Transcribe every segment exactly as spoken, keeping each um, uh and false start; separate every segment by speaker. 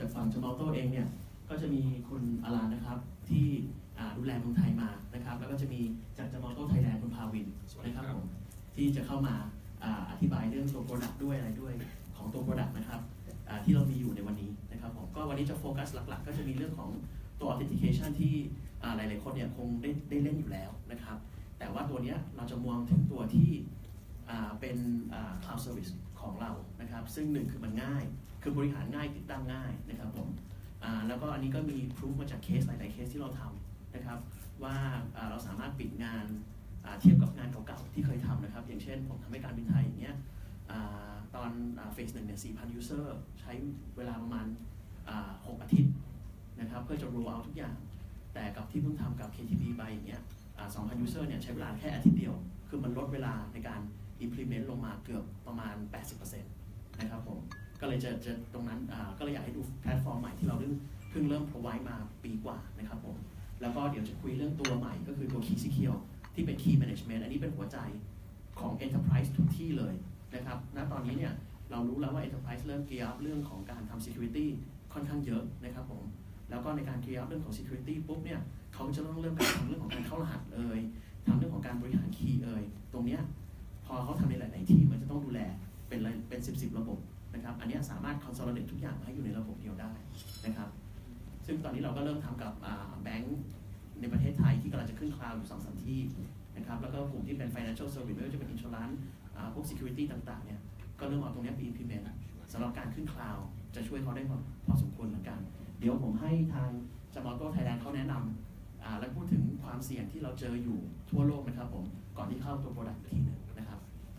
Speaker 1: จากฝั่งจามอโต้เองเนี่ยก็จะมีคุณอลานนะครับที่ดูแลเมืองไทยมานะครับแล้วก็จะมีจากจามอโต้ไทยแลนด์คุณภาวินนะครับผมที่จะเข้ามาอธิบายเรื่องตัว Product ด้วยอะไรด้วยของตัว Product นะครับที่เรามีอยู่ในวันนี้นะครับผมก็วันนี้จะโฟกัสหลักๆก็จะมีเรื่องของตัว Authentication ที่หลายๆคนเนี่ยคงได้ได้เล่นอยู่แล้วนะครับแต่ว่าตัวนี้เราจะมองถึงตัวที่เป็น Cloud Service ของเรานะครับซึ่งหนึ่งคือมันง่ายคือบริหารง่ายติดตั้งง่ายนะครับผมแล้วก็อันนี้ก็มีพิสูจมาจากเคสหลายๆเคสที่เราทำนะครับว่าเราสามารถปิดงานเทียบกับงานเก่าๆที่เคยทำนะครับอย่างเช่นผมทำให้การบินไทยอย่างเงี้ยตอนเฟสหนึ่งเนี่ย สี่พัน ยูเซอร์ใช้เวลาประมาณหกอาทิตย์นะครับเพื่อจะ roll out ทุกอย่างแต่กับที่เพิ่งทำกับ เค ที บี ไปอย่างเงี้ยสองพัน ยูเซอร์เนี่ยใช้เวลาแค่อาทิตย์เดียวคือมันลดเวลาในการ implement ลงมาเกือบประมาณ แปดสิบเปอร์เซ็นต์ นะครับผมก็เลยจะจะตรงนั้นก็เลยอยากให้ดูแพลตฟอร์มใหม่ที่เราเพิ่งเพิ่งเริ่ม provide มาปีกว่านะครับผมแล้วก็เดี๋ยวจะคุยเรื่องตัวใหม่ก็คือตัว Key Secure ที่เป็น Key Management อันนี้เป็นหัวใจของ Enterprise ทุกที่เลยนะครับณตอนนี้เนี่ยเรารู้แล้วว่า Enterprise เริ่ม gear up เรื่องของการทำ Security ค่อนข้างเยอะนะครับผมแล้วก็ในการ gear up เรื่องของ Security ปุ๊บเนี่ยเขาจะต้องเริ่มการทำเรื่องของการเข้ารหัสเอ่ยทำเรื่องของการบริหาร Key เอ่ยตรงเนี้ยพอเขาทำในหลายๆที่มันจะต้องดูแลเป็นเป็นสิบสิบระบบนะครับอันนี้สามารถ consolidate ทุกอย่างให้อยู่ในระบบเดียวได้นะครับซึ่งตอนนี้เราก็เริ่มทำกับแบงก์ในประเทศไทยที่กำลังจะขึ้นคลาวด์อยู่สองสามที่นะครับแล้วก็กลุ่มที่เป็น financial service ไม่ว่าจะเป็น insurance พวก security ต่างๆเนี่ยก็เริ่มเอาตรงนี้ไป implement สำหรับการขึ้นคลาวด์จะช่วยเขาได้พอพอสมควรเหมือนกันเดี๋ยวผมให้ทางจามอโต้ไทยแลนด์เขาแนะนำและพูดถึงความเสี่ยงที่เราเจออยู่ทั่วโลกนะครับผมก่อนที่เข้าตัว product อีกทีหนึ่งนะครับ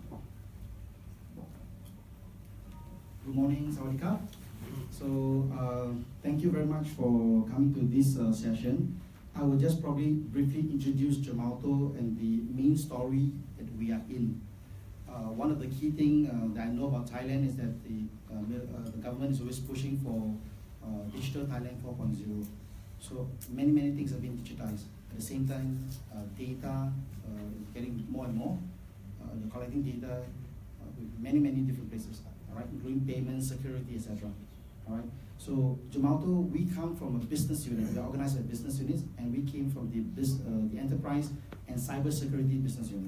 Speaker 2: Good morning, Sawadika. So uh, thank you very much for coming to this uh, session. I will just probably briefly introduce Gemalto and the main story that we are in. Uh, one of the key things uh, that I know about Thailand is that the, uh, uh, the government is always pushing for uh, digital Thailand four point oh. So many, many things have been digitized. At the same time, uh, data uh, is getting more and more. Uh, you're collecting data uh, with many, many different places. All right, including payments, security, et cetera. All right. So Gemalto, we come from a business unit. We are organized by business units, and we came from the uh, the enterprise and cybersecurity business unit.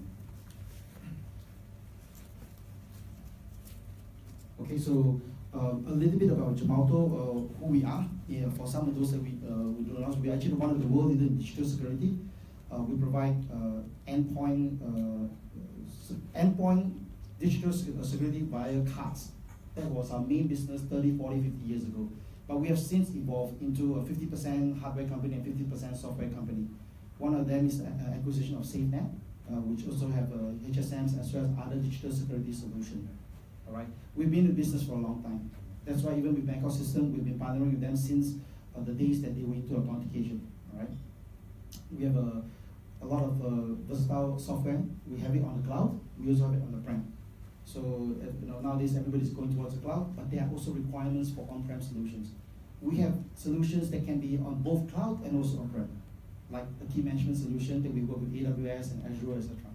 Speaker 2: Okay, so uh, a little bit about Gemalto, uh, who we are. Yeah, for some of those that we uh, we do not, we are actually one of the world leaders in digital security. Uh, we provide uh, endpoint uh, endpoint digital security via cards. That was our main business thirty, forty, fifty years ago. But we have since evolved into a fifty percent hardware company and fifty percent software company. One of them is an acquisition of SafeNet, uh, which also have uh, H S Ms as well as other digital security solutions. All right, we've been in business for a long time. That's why even with Bangkok System, we've been partnering with them since uh, the days that they went into authentication. All right, we have a, a lot of uh, versatile software. We have it on the cloud. We also have it on the prem. So uh, you know, nowadays everybody's going towards the cloud, but there are also requirements for on-prem solutions. We have solutions that can be on both cloud and also on-prem, like the key management solution that we work with A W S and Azure, et cetera.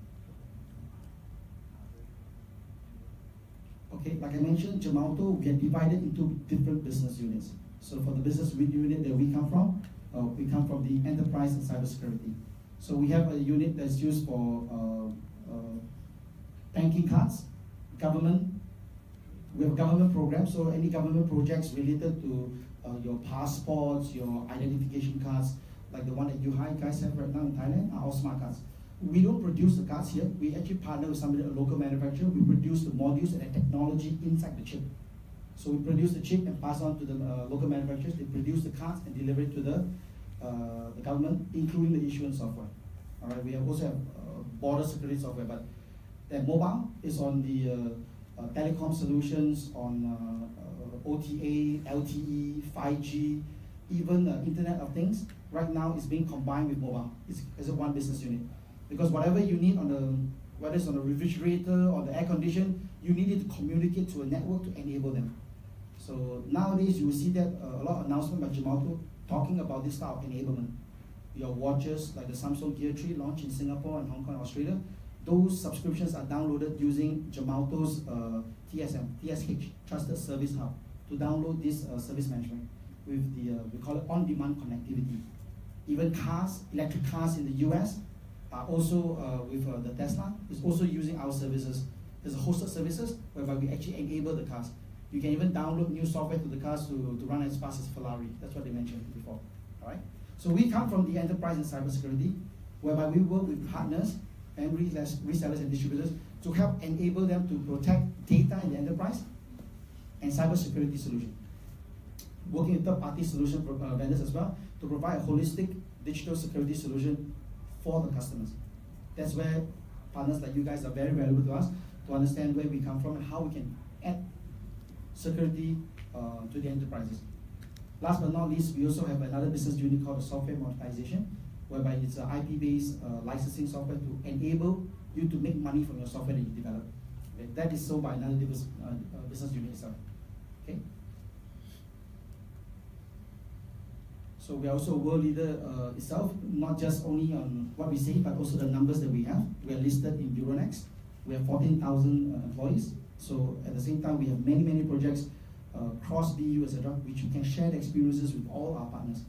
Speaker 2: Okay, like I mentioned, Gemalto, we are divided into different business units. So for the business unit that we come from, uh, we come from the enterprise and cybersecurity. So we have a unit that's used for uh, uh, banking cards, government. We have government programs, so any government projects related to uh, your passports, your identification cards, like the one that you guys have right now in Thailand, are all smart cards. We don't produce the cards here. We actually partner with somebody, a local manufacturer. We produce the modules and the technology inside the chip. So we produce the chip and pass on to the uh, local manufacturers. They produce the cards and deliver it to the, uh, the government, including the issuance software. All right. We have also have uh, border security software, but that mobile is on the uh, uh, telecom solutions, on uh, uh, O T A, L T E, five G, even uh, Internet of Things. Right now, it's being combined with mobile. It's, it's a one business unit. Because whatever you need on the, whether it's on the refrigerator or the air condition, you need it to communicate to a network to enable them. So nowadays, you will see that uh, a lot of announcement by Gemalto talking about this type of enablement. Your watches, like the Samsung Gear three launched in Singapore and Hong Kong, Australia, those subscriptions are downloaded using Gemalto's uh, T S M, T S H, Trusted Service Hub, to download this uh, service management. with the, uh, we call it on-demand connectivity. Even cars, electric cars in the U S are also, uh, with uh, the Tesla, is also using our services. There's a hosted services whereby we actually enable the cars. You can even download new software to the cars to, to run as fast as Ferrari. That's what they mentioned before, all right? So we come from the enterprise and cybersecurity, whereby we work with partners and resellers and distributors to help enable them to protect data in the enterprise and cybersecurity solution. Working with third-party solution uh, vendors as well to provide a holistic digital security solution for the customers. That's where partners like you guys are very valuable to us to understand where we come from and how we can add security uh, to the enterprises. Last but not least, we also have another business unit called the software monetization, whereby it's an I P-based uh, licensing software to enable you to make money from your software that you develop. Okay? That is sold by another business, uh, business unit itself. Okay? So we are also a world leader uh, itself, not just only on what we say, but also the numbers that we have. We are listed in Euronext. We have fourteen thousand uh, employees. So at the same time, we have many, many projects uh, cross B U, et cetera, which we can share the experiences with all our partners.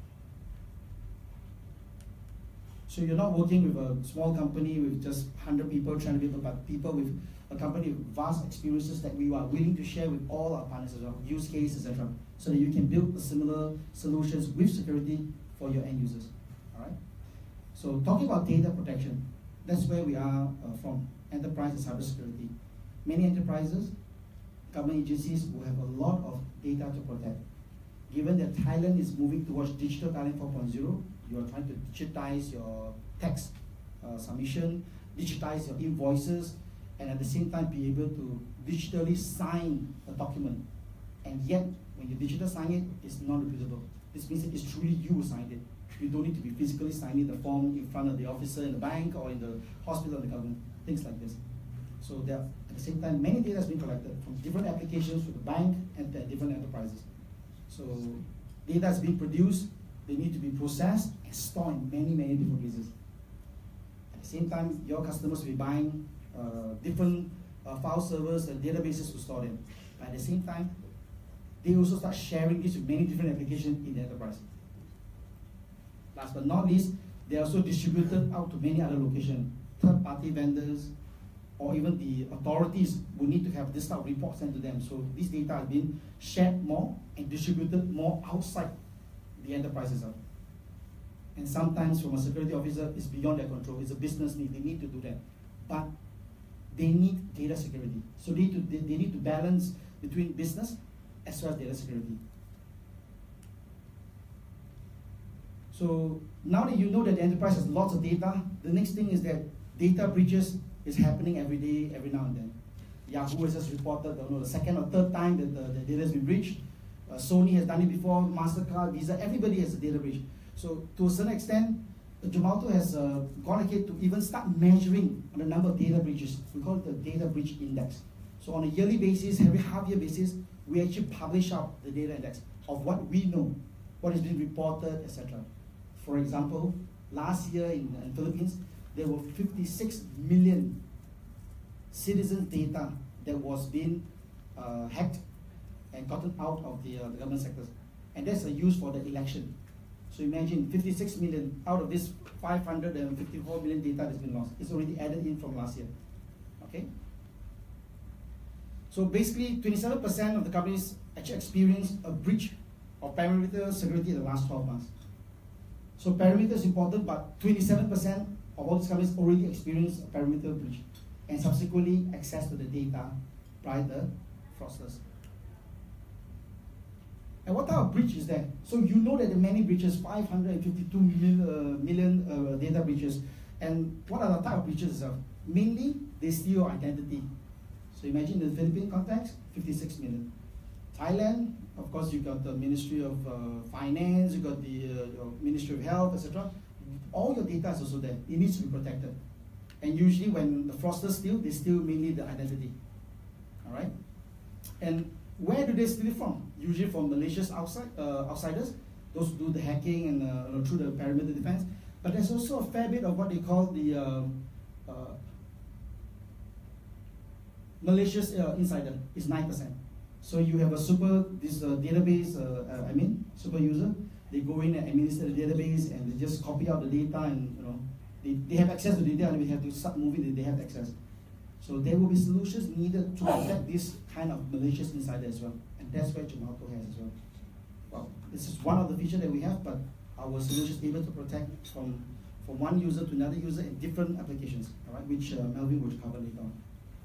Speaker 2: So you're not working with a small company with just one hundred people, three hundred people, but people with a company with vast experiences that we are willing to share with all our partners as well, use cases, et cetera, so that you can build similar solutions with security for your end users. All right. So talking about data protection, that's where we are uh, from, enterprise and cybersecurity. Many enterprises, government agencies will have a lot of data to protect. Given that Thailand is moving towards digital Thailand four point oh, you are trying to digitize your tax uh, submission, digitize your invoices, and at the same time be able to digitally sign a document. And yet, when you digital sign it, it's non-repeatable. This means that it's truly you who signed it. You don't need to be physically signing the form in front of the officer in the bank or in the hospital or the government, things like this. So there, at the same time, many data has been collected from different applications with the bank and the different enterprises. So data has been produced, they need to be processed and stored in many, many different places. At the same time, your customers will be buying uh, different uh, file servers and databases to store them. But at the same time, they also start sharing this with many different applications in the enterprise. Last but not least, they are also distributed out to many other locations, third-party vendors, or even the authorities will need to have this type of report sent to them. So this data has been shared more and distributed more outside the enterprises. And sometimes from a security officer, it's beyond their control. It's a business need. They need to do that. But they need data security. So they need to, they, they need to balance between business as well as data security. So now that you know that the enterprise has lots of data, the next thing is that data breaches is happening every day, every now and then. Yahoo has just reported, I don't know, the second or third time that the, the data has been breached. Uh, Sony has done it before, MasterCard, Visa, everybody has a data breach. So to a certain extent, Gemalto has uh, gone ahead to even start measuring on the number of data breaches. We call it the data breach index. So on a yearly basis, every half year basis, we actually publish out the data index of what we know, what has been reported, et cetera. For example, last year in the Philippines, there were fifty-six million citizens' data that was being uh, hacked and gotten out of the, uh, the government sectors. And that's uh, used for the election. So imagine fifty-six million out of this five hundred fifty-four million data that's been lost. It's already added in from last year. Okay? So basically, twenty-seven percent of the companies actually experienced a breach of perimeter security in the last twelve months. So perimeter is important, but twenty-seven percent of all these companies already experienced a perimeter breach and subsequently access to the data by the fraudsters. And what type of breach is that? So you know that there are many breaches, five hundred fifty-two mil, uh, million uh, data breaches. And what are the type of breaches? Uh, mainly, they steal your identity. So imagine the Philippine context, fifty-six million. Thailand, of course, you got the Ministry of uh, Finance, you got the uh, Ministry of Health, et cetera. All your data is also there. It needs to be protected. And usually when the fraudsters steal, they steal mainly the identity. All right? And where do they steal it from? Usually from Malaysia's outside, uh, outsiders, those who do the hacking and uh, through the perimeter defense. But there's also a fair bit of what they call the uh, uh, Malaysia's uh, insider, is nine percent. So you have a super, this uh, database, uh, uh, I mean, super user, they go in and administer the database and they just copy out the data and, you know, they, they have access to the data and we have to start moving, they have access. So there will be solutions needed to protect this kind of malicious insider as well. And that's where Gemalto has as well. Well, this is one of the features that we have, but our solution is able to protect from, from one user to another user in different applications, all right, which uh, Melvin will cover later on.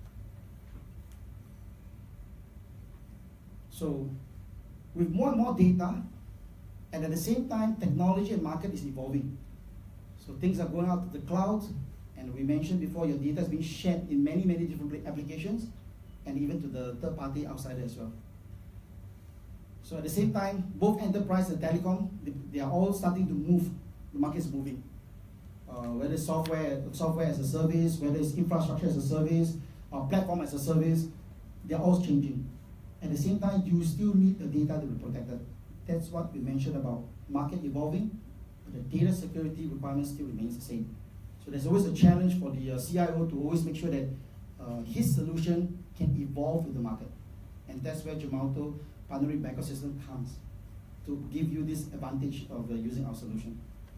Speaker 2: So with more and more data, and at the same time, technology and market is evolving. So things are going out to the cloud, and we mentioned before, your data is being shared in many, many different applications, and even to the third party outsider as well. So at the same time, both enterprise and telecom, they, they are all starting to move. The market is moving. Uh, whether it's software, software as a service, whether it's infrastructure as a service, or platform as a service, they're all changing. At the same time, you still need the data to be protected. That's what we mentioned about market evolving, but the data security requirements still remains the same. So there's always a challenge for the uh, C I O to always make sure that uh, his solution can evolve with the market. And that's where Gemalto Partnering Ecosystem comes, to give you this advantage of uh, using our solution.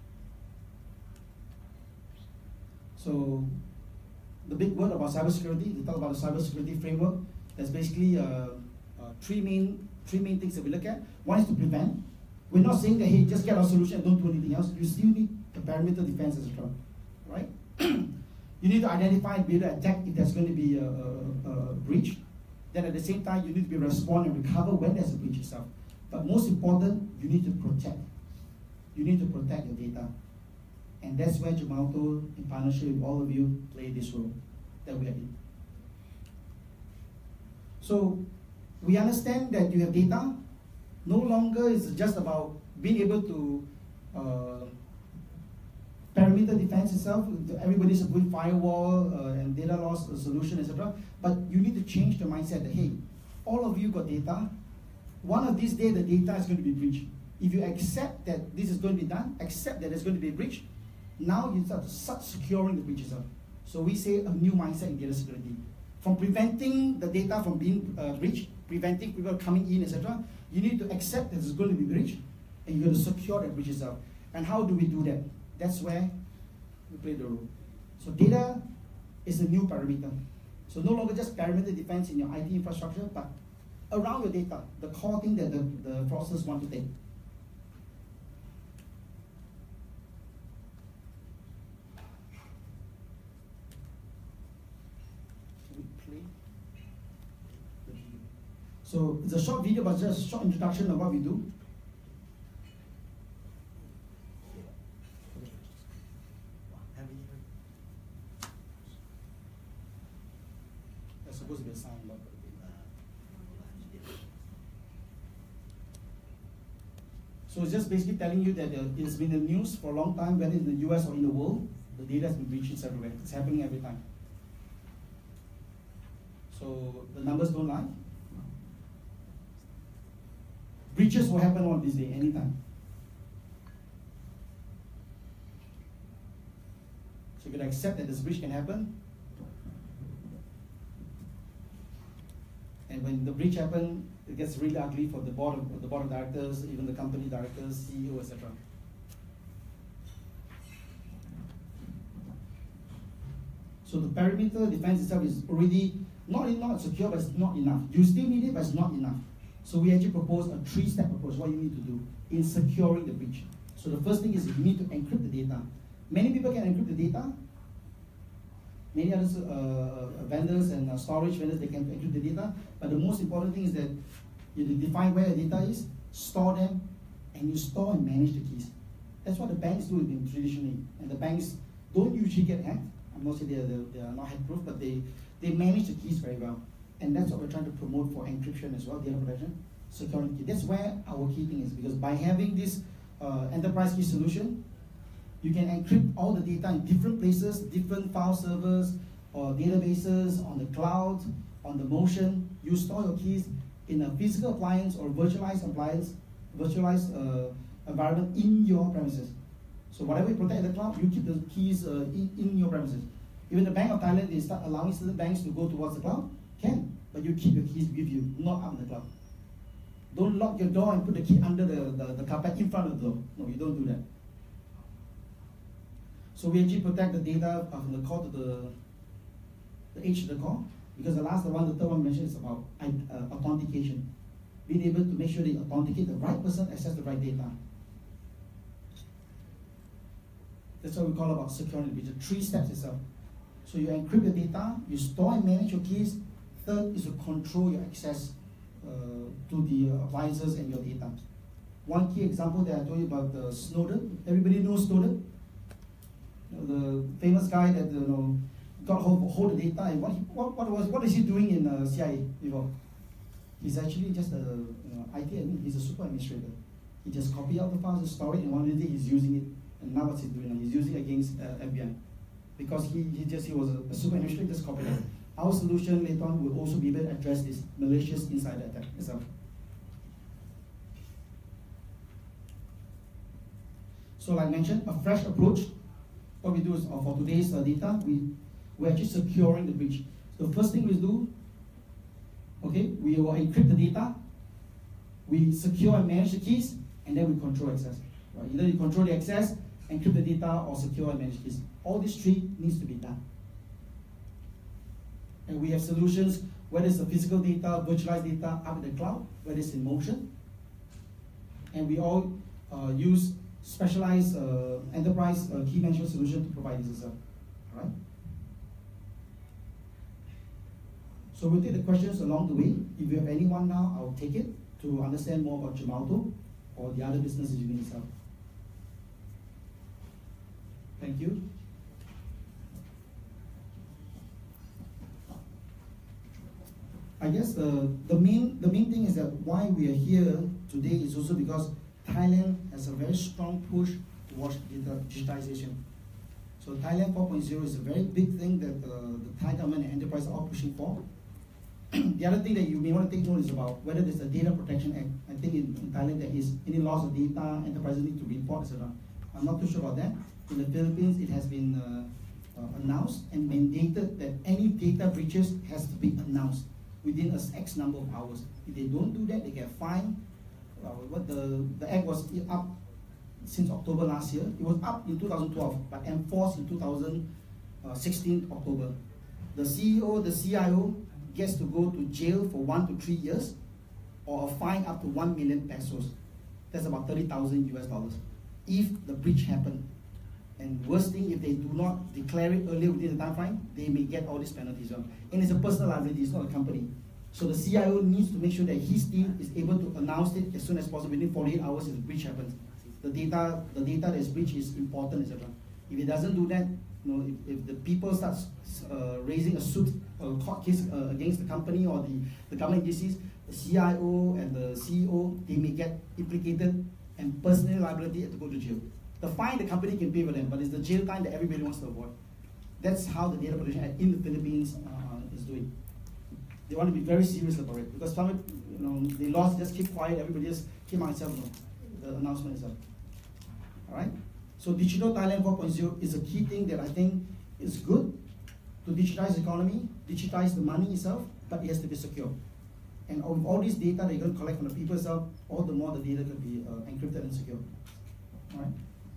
Speaker 2: So the big word about cybersecurity, we talk about the cybersecurity framework. There's basically uh, uh, three main three main things that we look at. One is to prevent. We're not saying that, hey, just get our solution and don't do anything else. You still need the perimeter defense as well, right? You need to identify and be able to attack if there's going to be a, a, a breach. Then at the same time, you need to be respond and recover when there's a breach itself. But most important, you need to protect. You need to protect your data. And that's where Gemalto, in partnership with all of you, play this role that we are in. So we understand that you have data. No longer is it just about being able to uh, perimeter defense itself. Everybody's a good firewall uh, and data loss solution, et cetera. But you need to change the mindset that, hey, all of you got data. One of these days, the data is going to be breached. If you accept that this is going to be done, accept that there's going to be a breach, now you start to start securing the breaches up. So we say a new mindset in data security. From preventing the data from being uh, breached, preventing people coming in, et cetera, you need to accept that it's going to be breached, and you're going to secure that breaches up. And how do we do that? That's where we play the role. So data is a new parameter. So no longer just perimeter defense in your I T infrastructure, but around your data, the core thing that the, the fraudsters want to take. So it's a short video, but just a short introduction of what we do. There's supposed to be a sound, but so it's just basically telling you that uh, it's been in the news for a long time, whether in the U S or in the world, the data has been breached everywhere. It's happening every time. So the numbers don't lie. Breaches will happen on this day, anytime. So you can accept that this breach can happen. And when the breach happens, it gets really ugly for the board of, the board of directors, even the company directors, C E O, et cetera. So the perimeter defense itself is already not, not secure, but it's not enough. You still need it, but it's not enough. So we actually propose a three-step approach, what you need to do in securing the breach. So the first thing is you need to encrypt the data. Many people can encrypt the data. Many other uh, vendors and uh, storage vendors, they can encrypt the data. But the most important thing is that you define where the data is, store them, and you store and manage the keys. That's what the banks do traditionally. And the banks don't usually get hacked. I'm not saying they are, they are not hack-proof, but they, they manage the keys very well. And that's what we're trying to promote for encryption as well, data protection, security. That's where our key thing is, because by having this uh, enterprise key solution, you can encrypt all the data in different places, different file servers or databases, on the cloud, on the motion. You store your keys in a physical appliance or virtualized appliance, virtualized uh, environment in your premises. So whatever you protect in the cloud, you keep the keys uh, in, in your premises. Even the Bank of Thailand, they start allowing certain banks to go towards the cloud. Can. but you keep your keys with you, not up in the cloud. Don't lock your door and put the key under the, the, the carpet in front of the door. No, you don't do that. So we actually protect the data from the core to the, the edge of the core, because the last the one, the third one mentioned is about uh, authentication. Being able to make sure they authenticate the right person, access the right data. That's what we call about security, which is three steps itself. So you encrypt the data, you store and manage your keys. Third is to control your access uh, to the uh, advisors and your data. One key example that I told you about uh, Snowden. Everybody knows Snowden, you know, the famous guy that you know got hold, hold the data. And what, he, what what was what is he doing in uh, C I A before? He's actually just a you know, I T admin. He's a super administrator. He just copy out the files and store it, and one day he's using it. And now what's he doing? He's using it against uh, F B I because he, he just he was a, a super administrator, just copied it. Our solution later on will also be able to address this malicious insider attack itself. So like I mentioned, a fresh approach. What we do is uh, for today's uh, data, we, we're actually securing the breach. So the first thing we do, okay, we will encrypt the data, we secure and manage the keys, and then we control access. Right? Either you control the access, encrypt the data, or secure and manage keys. All these three needs to be done. And we have solutions, whether it's the physical data, virtualized data up in the cloud, whether it's in motion. And we all uh, use specialized uh, enterprise uh, key management solution to provide this as well. All right? So we'll take the questions along the way. If you have anyone now, I'll take it to understand more about Gemalto or the other businesses you need itself. Thank you. I guess the, the main the main thing is that why we are here today is also because Thailand has a very strong push towards digitization. So Thailand four point oh is a very big thing that uh, the Thai government and enterprise are all pushing for. The other thing that you may want to take note is about whether there's a Data Protection Act. I think in, in Thailand there is any loss of data, enterprises need to report, et cetera. I'm not too sure about that. In the Philippines, it has been uh, uh, announced and mandated that any data breaches has to be announced within a X number of hours. If they don't do that, they get fined. Uh, what the, the act was up since October last year. It was up in two thousand twelve, but enforced in two thousand sixteen October. The C E O, the C I O gets to go to jail for one to three years, or a fine up to one million pesos. That's about thirty thousand U S dollars. If the breach happened, and worst thing, if they do not declare it earlier within the time frame, they may get all these penalties. And it's a personal liability, it's not a company. So the C I O needs to make sure that his team is able to announce it as soon as possible, within forty-eight hours if the breach happens. The data, the data that is breached is important, et cetera. If it doesn't do that, you know, if, if the people start uh, raising a suit, a court case uh, against the company or the, the government agencies, the C I O and the C E O, they may get implicated and personal liability to go to jail. The fine the company can pay for them, but it's the jail time that everybody wants to avoid. That's how the Data Protection Act in the Philippines uh, is doing. They want to be very serious about it because some, you know, they lost, just keep quiet, everybody just came out itself, you know, the announcement itself. All right? So Digital Thailand four point oh is a key thing that I think is good to digitize the economy, digitize the money itself, but it has to be secure. And with all this data that you're going to collect from the people itself, all the more the data can be uh, encrypted and secure. All right?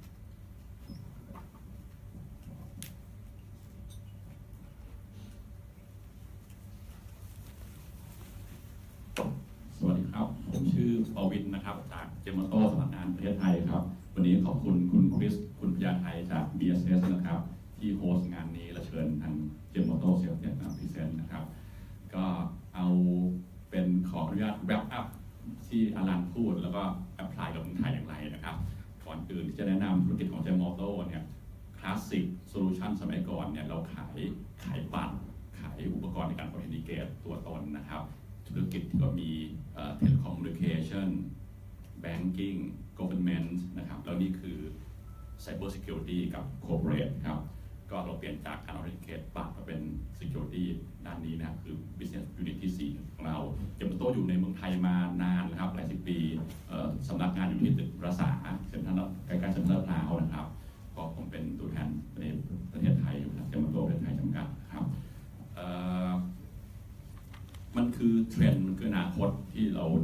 Speaker 3: สวัสดีครับผมชื่อปวินนะครับจากเจมโต้สำนักงานประเทศไทยครับวันนี้ขอบคุณคุณคริสคุณพยาไทยจาก บี เอส เอส นะครับที่โฮสต์งานนี้และเชิญทางเจมโต้เซลล์เนี่ยมาพรีเซนต์นะครับก็เอาเป็นขออนุญาต wrap up ที่อารันพูดแล้วก็แอพพลายกับเมืองไทยอย่างไรนะครับก่อนอื่นที่จะแนะนำธุรกิจของเจมโต้เนี่ยคลาสสิกโซลูชันสมัยก่อนเนี่ยเราขายขายบัตรขายอุปกรณ์ในการออเทนติเคทตัวตนนะครับธุรกิจที่ก็มีเทเลคอมมิวนิเคชันแบงกิ้งกอเวอร์เมนต์นะครับแล้วนี่คือ Cyber Security กับ Corporate ครับก็เราเปลี่ยนจากการ Authenticate บัตรมาเป็น Security ด้านนี้นะครับคือ Business Unit ที่สี่ของเราเจมโต้อยู่ในเมืองไทยมานานนะครับหลายสิบปีสำนักงานอยู่ที่ตึกรัษาเซ็นทรัลใกล้ๆเซ็นทรัลพร้าวนะครับก็ผมเป็นตัวแทนในประเทศไทยอยู่นะเจมโต้ประเทศไทยจำกัดครับมัน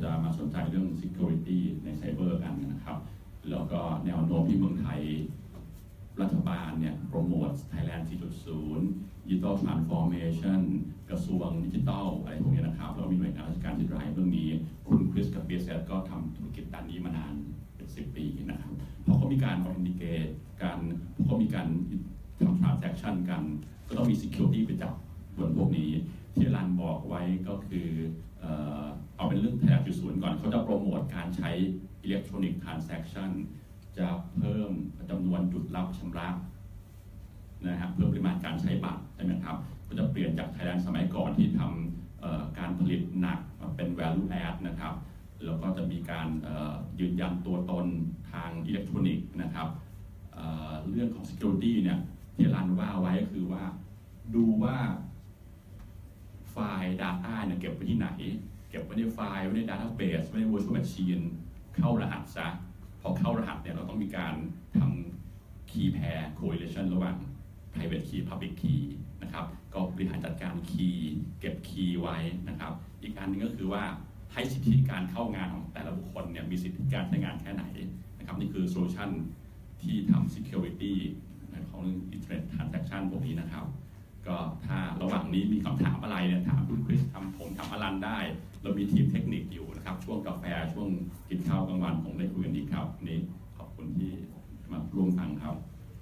Speaker 3: จะมาสนใจเรื่อง security ในไซเบอร์กันนะครับแล้วก็แนวโน้มที่เมืองไทยรัฐบาลเนี่ยโปรโมท Thailand สี่จุดศูนย์ Digital Transformation กระทรวงดิจิทัลอะไรพวกนี้นะครับแล้วมีหน่วยงานราชการที่ drive เรื่องนี้คุณคริสกับ บี เอส เอส ก็ทำธุรกิจด้านนี้มานานเป็นสิบปีนะครับพอเขามีการ authenticate การพอเขามีการทำ transaction กันก็ต้องมี security ไปจับบนพวกนี้ที่รันบอกไว้ก็คือเอ่อเอาเป็นเรื่อง Thailand สี่จุดศูนย์ก่อนเขาจะโปรโมทการใช้ electronic transaction จะเพิ่มจำนวนจุดรับชำระนะครับเพิ่มปริมาณการใช้บัตรใช่ไหมครับก็จะเปลี่ยนจากไทยแลนด์สมัยก่อนที่ทำการผลิตหนักมาเป็น value add นะครับแล้วก็จะมีการยืนยันตัวตนทางอิเล็กทรอนิกส์นะครับเอ่อเรื่องของ security เนี่ยที่รันว่าไว้ก็คือว่าดูว่าไฟล์ data เนี่ยเก็บไว้ที่ไหนเก็บไว้ในไฟล์ไว้ใน database ไว้ใน virtual machine เข้ารหัสซะพอเข้ารหัสเนี่ยเราต้องมีการทำ key pair correlation ระหว่าง private key public key นะครับก็บริหารจัดการ key เก็บ key ไว้นะครับอีกอันนึงก็คือว่าให้สิทธิการเข้างานของแต่ละบุคคลเนี่ยมีสิทธิการใช้งานแค่ไหนนะครับนี่คือโซลูชันที่ทำ security ของเรื่อง internet transaction พวกนี้นะครับก็ถ้าระหว่างนี้มีคำถามอะไรเนี่ยถามคุณคริสทำผมทำอลันได้เรามีทีมเทคนิคอยู่นะครับช่วงกาแฟช่วงกินข้าวกลางวันผมได้คุยกันอีกครับนี่ขอบคุณที่มาร่วมฟังครับ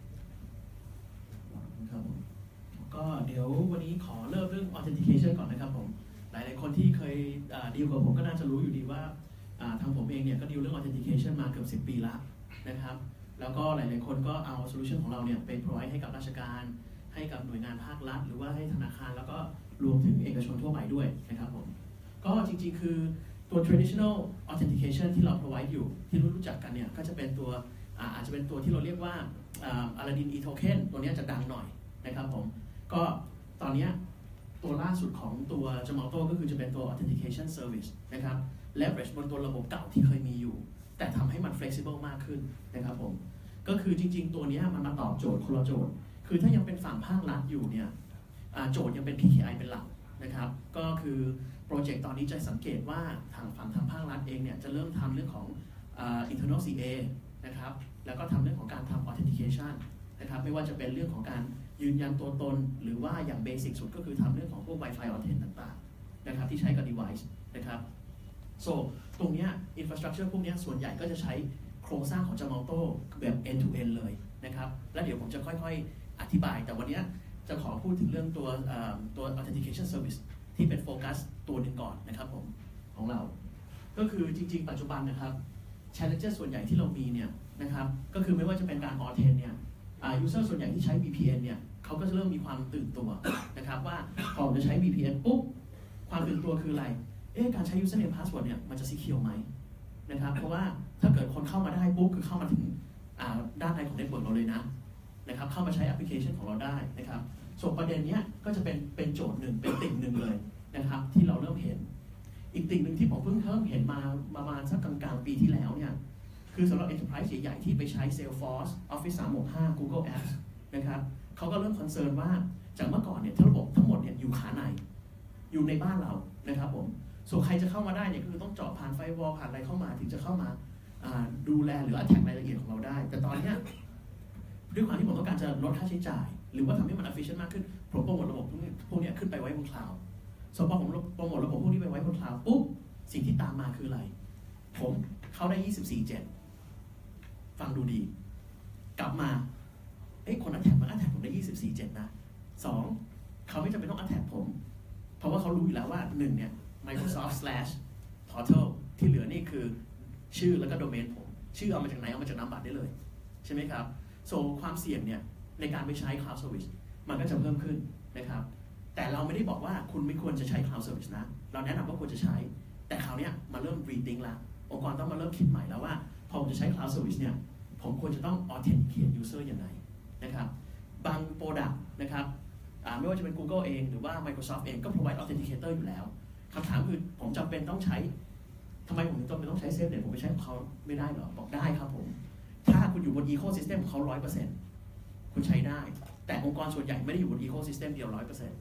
Speaker 1: ครับผมก็เดี๋ยววันนี้ขอเริ่มเรื่อง authentication ก่อนนะครับผมหลายๆคนที่เคยดีลกับผมก็น่าจะรู้อยู่ดีว่าทางผมเองเนี่ยก็ดีลเรื่อง authentication มาเกือบสิบปีแล้วนะครับแล้วก็หลายๆคนก็เอาโซลูชันของเราเนี่ยไป provide ให้กับราชการให้กับหน่วยงานภาครัฐหรือว่าให้ธนาคารแล้วก็รวมถึงเอกชนทั่วไปด้วยนะครับผมก็จริงๆคือตัว traditional authentication ที่เรา provide อยู่ที่รู้จักกันเนี่ยก็จะเป็นตัวอาจจะเป็นตัวที่เราเรียกว่า Aladdin e-token ตัวนี้จะดังหน่อยนะครับผมก็ตอนนี้ตัวล่าสุดของตัว Gemalto ก็คือจะเป็นตัว authentication service นะครับ leverage บนตัวระบบเก่าที่เคยมีอยู่แต่ทำให้มัน flexible มากขึ้นนะครับผมก็คือจริงๆตัวนี้มันมาตอบโจทย์คนละโจทย์คือถ้ายังเป็นฝั่งภาครัฐอยู่เนี่ยโจทย์ยังเป็น พี เค ไอ เป็นหลักนะครับก็คือโปรเจกต์ตอนนี้จะสังเกตว่าทางฝั่งทางภาครัฐเองเนี่ยจะเริ่มทำเรื่องของ internal ซี เอ นะครับแล้วก็ทำเรื่องของการทำ authentication นะครับไม่ว่าจะเป็นเรื่องของการยืนยันตัวตนหรือว่าอย่างเบสิกสุดก็คือทำเรื่องของพวก Wi-Fi Authent ต่างๆนะครับที่ใช้กับ device นะครับ so ตรงนี้ infrastructure พวกนี้ส่วนใหญ่ก็จะใช้โครงสร้างของ Gemalto แบบ end to end เลยนะครับแล้วเดี๋ยวผมจะค่อยๆอธิบายแต่วันนี้จะขอพูดถึงเรื่องตัวตัว authentication service ที่เป็นโฟกัสตัวหนึ่งก่อนนะครับผมของเราก็คือจริงๆปัจจุบันนะครับ challenges ส่วนใหญ่ที่เรามีเนี่ยนะครับก็คือไม่ว่าจะเป็นการ authent เนี่ยuser ส่วนใหญ่ที่ใช้ วี พี เอ็น เนี่ยเขาก็จะเริ่มมีความตื่นตัวนะครับว่าพอจะใช้ วี พี เอ็น ปุ๊บความตื่นตัวคืออะไรเอ๊ะการใช้ username password เนี่ยมันจะ secure ไหมนะครับเพราะว่าถ้าเกิดคนเข้ามาได้ปุ๊บคือเข้ามาถึงด้านในของ network เราเลยนะนะครับเข้ามาใช้แอปพลิเคชันของเราได้นะครับส่วนประเด็นนี้ก็จะเป็นเป็นโจทย์หนึ่งเป็นติ่งหนึ่งเลยนะครับที่เราเริ่มเห็นอีกติ่งหนึ่งที่ผมเพิ่งเริ่มเห็นมาประมาณสักกลางๆปีที่แล้วเนี่ยคือสำหรับ enterprise ใหญ่ๆที่ไปใช้ Salesforce Office สามหกห้า Google Apps นะครับเขาก็เริ่มคอนเซิร์นว่าจากเมื่อก่อนเนี่ยระบบทั้งหมดเนี่ยอยู่ขาในอยู่ในบ้านเรานะครับผมส่วนใครจะเข้ามาได้เนี่ยก็คือต้องเจาะผ่านไฟวอลผ่านอะไรเข้ามาถึงจะเข้ามาดูแลหรือ attack รายละเอียดของเราได้แต่ตอนนี้ด้วยความที่ผมต้องการจะลดค่าใช้จ่ายหรือว่าทำให้มัน efficient มากขึ้นผมโปรโมทระบบพวกนี้พวกนี้ขึ้นไปไว้บนคลาวด์ส่วนพอผมโปรโมทระบบพวกนี้ไปไว้บนคลาวด์ปุ๊บสิ่งที่ตามมาคืออะไรผมเข้าได้ ยี่สิบสี่ เจ็ด ฟังดูดีกลับมาเอ้ยคน attack มัน attack ผมได้ ยี่สิบสี่ เจ็ด นะสองเขาไม่จำเป็นต้อง attack ผมเพราะว่าเขารู้อยู่แล้วว่าหนึ่งเนี่ย Microsoft slash total ที่เหลือนี่คือชื่อแล้วก็โดเมนผมชื่อเอามาจากไหนเอามาจากนามบัตรได้เลยใช่ไหมครับโซ so, ความเสี่ยงเนี่ยในการไปใช้ cloud service มันก็จะเพิ่มขึ้นนะครับแต่เราไม่ได้บอกว่าคุณไม่ควรจะใช้ cloud service นะเราแนะนำว่าควรจะใช้แต่คราวนี้มาเริ่ม rethink ละองค์กรต้องมาเริ่มคิดใหม่แล้วว่าพอผมจะใช้ cloud service เนี่ยผมควรจะต้อง authenticate user ยังไงนะครับบาง product นะครับไม่ว่าจะเป็น Google เองหรือว่า Microsoft เองก็ provide authenticator อยู่แล้วคำถามคือผมจำเป็นต้องใช้ทำไมผมถึงจำเป็นต้องใช้ SafeNet ผมไปใช้ของเขาไม่ได้หรอบอกได้ครับผมถ้าคุณอยู่บน ecosystem ของเขา ร้อยเปอร์เซ็นต์ คุณใช้ได้แต่องค์กรส่วนใหญ่ไม่ได้อยู่บน ecosystem เดียว ร้อยเปอร์เซ็นต์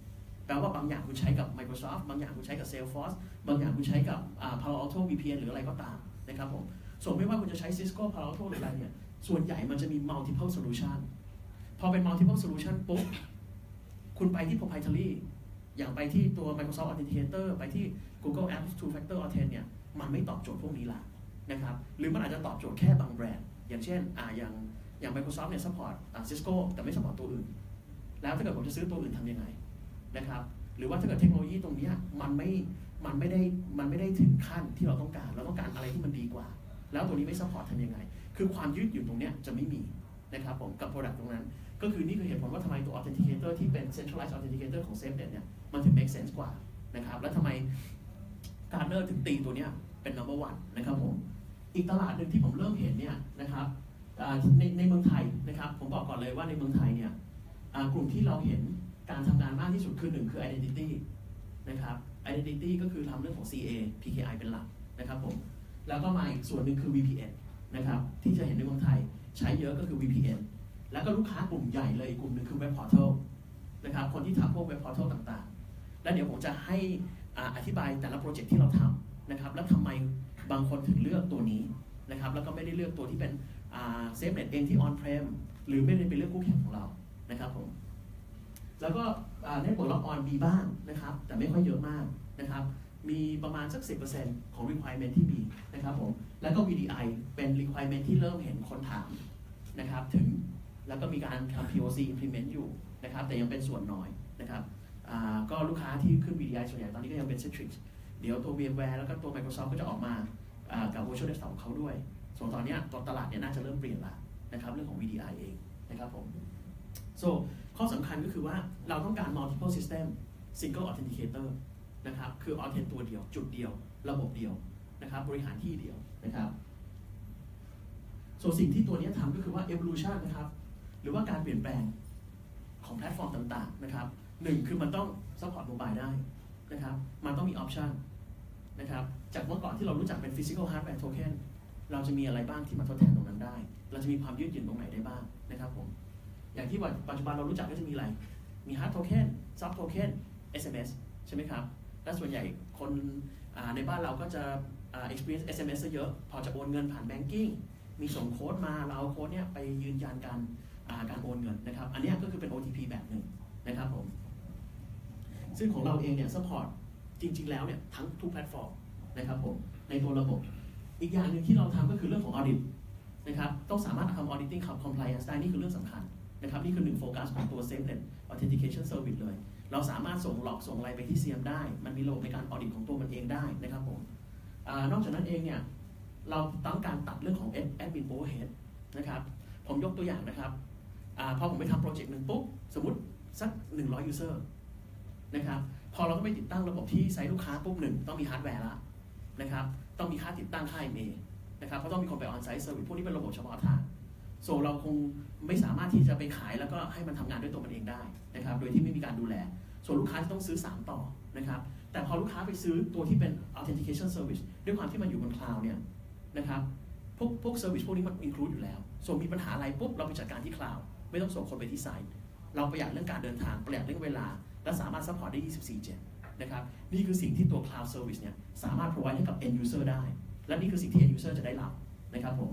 Speaker 1: แปลว่าบางอย่างคุณใช้กับ Microsoft บางอย่างคุณใช้กับ Salesforce บางอย่างคุณใช้กับ Palo Alto วี พี เอ็น หรืออะไรก็ตามนะครับผมส่วนไม่ว่าคุณจะใช้ Cisco Palo Alto หรืออะไรเนี่ยส่วนใหญ่มันจะมี multiple solution พอเป็น multiple solution ปุ๊บคุณไปที่ proprietary อย่างไปที่ตัว Microsoft Authenticator ไปที่ Google Apps Two Factor Authent เนี่ยมันไม่ตอบโจทย์พวกนี้ละนะครับหรือมันอาจจะตอบโจทย์แค่บางแบรนด์อย่างเช่นอ่าอย่างอย่าง Microsoft เนี่ย support อ่า Cisco แต่ไม่ support ตัวอื่นแล้วถ้าเกิดผมจะซื้อตัวอื่นทำยังไงนะครับหรือว่าถ้าเกิดเทคโนโลยีตรงนี้มันไม่มันไม่ได้มันไม่ได้ถึงขั้นที่เราต้องการเราต้องการอะไรที่มันดีกว่าแล้วตัวนี้ไม่ support ทำยังไงคือความยืดหยุ่นตรงนี้จะไม่มีนะครับผมกับ product ตรงนั้นก็คือนี่คือเหตุผลว่าทำไมตัว Authenticator ที่เป็น centralized Authenticator ของ SafeNet เนี่ยมันถึง make sense กว่านะครับแล้วทำไม Gartner ถึงตีตัวเนี้ยเป็น number one นะครับผมอีกตลาดหนึ่งที่ผมเริ่มเห็นเนี่ยนะครับในในเมืองไทยนะครับผมบอกก่อนเลยว่าในเมืองไทยเนี่ยกลุ่มที่เราเห็นการทำงานมากที่สุดคือหนึ่งคือ identity นะครับ identity ก็คือทำเรื่องของ ซี เอ พี เค ไอ เป็นหลักนะครับผมแล้วก็มาอีกส่วนหนึ่งคือ วี พี เอ็น นะครับที่จะเห็นในเมืองไทยใช้เยอะก็คือ วี พี เอ็น แล้วก็ลูกค้ากลุ่มใหญ่เลยกลุ่มหนึ่งคือ Web Portal นะครับคนที่ทำพวก Web Portal ต่างๆแล้วเดี๋ยวผมจะให้อธิบายแต่ละโปรเจกต์ที่เราทำนะครับแล้วทำไมบางคนถึงเลือกตัวนี้นะครับแล้วก็ไม่ได้เลือกตัวที่เป็นเซฟเน็ตเองที่ on prem หรือไม่ได้เป็นเลือกคู่แข่งของเรานะครับผมแล้วก็เน็ตเวิร์กล็อกออนมีบ้างนะครับแต่ไม่ค่อยเยอะมากนะครับมีประมาณสัก สิบเปอร์เซ็นต์ ของ requirement ที่มีนะครับผมแล้วก็ วี ดี ไอ เป็น requirement ที่เริ่มเห็นคนถามนะครับถึงแล้วก็มีการทำ พี โอ ซี implement อยู่นะครับแต่ยังเป็นส่วนน้อยนะครับก็ลูกค้าที่ขึ้น วี ดี ไอ ส่วนใหญ่ตอนนี้ก็ยังเป็น Citrix เดี๋ยวตัว VMware แล้วก็ตัว Microsoft ก็จะออกมากับ Virtual Desktop ของเขาด้วยส่วนตอนนี้ตัวตลาดเนี่ยน่าจะเริ่มเปลี่ยนละนะครับเรื่องของ วี ดี ไอ เองนะครับผม so ข้อสำคัญก็คือว่าเราต้องการ multiple system single authenticator นะครับคือ authent ตัวเดียวจุดเดียวระบบเดียวนะครับบริหารที่เดียวนะครับส่วนสิ่งที่ตัวนี้ทำก็คือว่า evolution นะครับหรือว่าการเปลี่ยนแปลงของแพลตฟอร์มต่างๆนะครับหนึ่งคือมันต้อง support mobile ได้นะครับมันต้องมี option นะครับจากเมื่อก่อนที่เรารู้จักเป็น physical hardware token เราจะมีอะไรบ้างที่มาทดแทนตรงนั้นได้เราจะมีความยืดหยุ่นตรงไหนได้บ้างนะครับผมอย่างที่ปัจจุบันเรารู้จักก็จะมีอะไรมี hard token soft token เอส เอ็ม เอส ใช่ไหมครับและส่วนใหญ่คนในบ้านเราก็จะ experience เอส เอ็ม เอส เยอะพอจะโอนเงินผ่าน banking มีส่งโค้ดมาเราเอาโค้ดเนี้ยไปยืนยันการการโอนเงินนะครับอันนี้ก็คือเป็น โอ ที พี แบบหนึ่งนะครับผมซึ่งของเราเองเนี่ย support จริงๆแล้วเนี่ยทั้งทุกแพลตฟอร์มนะครับผมในตัวระบบอีกอย่างหนึ่งที่เราทำก็คือเรื่องของ audit นะครับต้องสามารถทำ auditing compliance ได้นี่คือเรื่องสำคัญนะครับนี่คือหนึ่งโฟกัสของตัว SafeNet Authentication Service เลยเราสามารถส่งหลอกส่งอะไรไปที่ ซี เอ็ม ได้มันมีระบบในการ audit ของตัวมันเองได้นะครับผมนอกจากนั้นเองเนี่ยเราต้องการตัดเรื่องของ admin overhead นะครับผมยกตัวอย่างนะครับพอผมไปทำโปรเจกต์หนึ่งปุ๊บสมมติสักหนึ่งร้อย user นะครับพอเราก็ไปติดตั้งระบบที่ไซต์ลูกค้าปุ๊บหนึ่งต้องมีฮาร์ดแวร์ละนะครับต้องมีค่าติดตั้งค่า เอ็ม เอ นะครับเพราะต้องมีคนไป on-site service พวกนี้เป็นระบบเฉพาะทางโซเราคงไม่สามารถที่จะไปขายแล้วก็ให้มันทำงานด้วยตัวมันเองได้นะครับโดยที่ไม่มีการดูแลส่วนลูกค้าจะต้องซื้อสามต่อนะครับแต่พอลูกค้าไปซื้อตัวที่เป็น authentication service ด้วยความที่มันอยู่บน cloud เนี่ยนะครับพวกพวก service พวกนี้มัน include อยู่แล้วส่วนมีปัญหาอะไรปุ๊บเราไปจัดการที่ cloud ไม่ต้องส่งคนไปที่ไซต์เราประหยัดเรื่องการเดินทางประหยัดเรื่องเวลาและสามารถ support ได้ ยี่สิบสี่ เจ็ด นะครับนี่คือสิ่งที่ตัว cloud service เนี่ยสามารถ provide ให้กับ end user ได้และนี่คือสิ่งที่ end user จะได้รับนะครับผม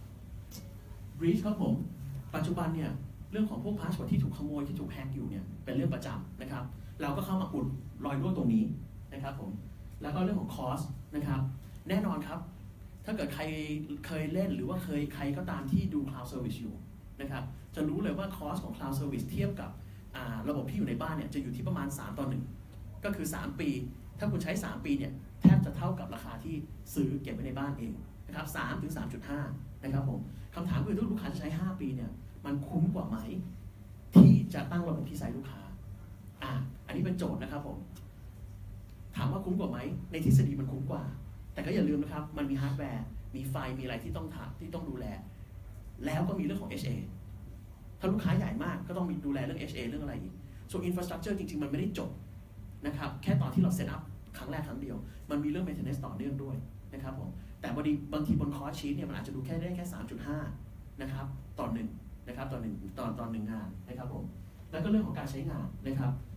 Speaker 1: breach ครับผมปัจจุบันเนี่ยเรื่องของพวก password ที่ถูกขโมยที่ถูกแฮกอยู่เนี่ยเป็นเรื่องประจำนะครับเราก็เข้ามาอุดรอยรั่วตรงนี้นะครับผมแล้วก็เรื่องของ cost นะครับแน่นอนครับถ้าเกิดใครเคยเล่นหรือว่าเคยใครก็ตามที่ดู cloud service อยู่นะครับจะรู้เลยว่า cost ของ cloud service เทียบกับระบบที่อยู่ในบ้านเนี่ยจะอยู่ที่ประมาณสามต่อหนึ่งก็คือสามปีถ้าคุณใช้สามปีเนี่ยแทบจะเท่ากับราคาที่ซื้อเก็บไว้ในบ้านเองนะครับสามถึงสามจุดห้านะครับผมคำถามคือถ้าลูกค้าจะใช้ห้าปีเนี่ยมันคุ้มกว่าไหมที่จะตั้งระบบที่ไซต์ลูกค้าอ่ะอันนี้เป็นโจทย์นะครับผมถามว่าคุ้มกว่าไหมในทฤษฎีมันคุ้มกว่าแต่ก็อย่าลืมนะครับมันมีฮาร์ดแวร์มีไฟล์มีอะไรที่ต้องทำที่ต้องดูแลแล้วก็มีเรื่องของ เอช เอ ถ้าลูกค้าใหญ่มากก็ต้องมีดูแลเรื่อง เอช เอ เรื่องอะไรอีกส่วน infrastructure จริงๆมันไม่ได้จบนะครับแค่ตอนที่เราเซตอัพครั้งแรกครั้งเดียวมันมีเรื่อง maintenance ต่อเนื่องด้วยนะครับผมแต่บางทีบางทีบนคอร์สชีทเนี่ยมันอาจจะดูแค่ได้แค่ สามจุดห้า นะครับต่อหนึ่งนะครับต่อหนึ่งต่อต่อหนึ่งงานนะครับผมแล้วก็เรื่องของการใช้งานนะครับ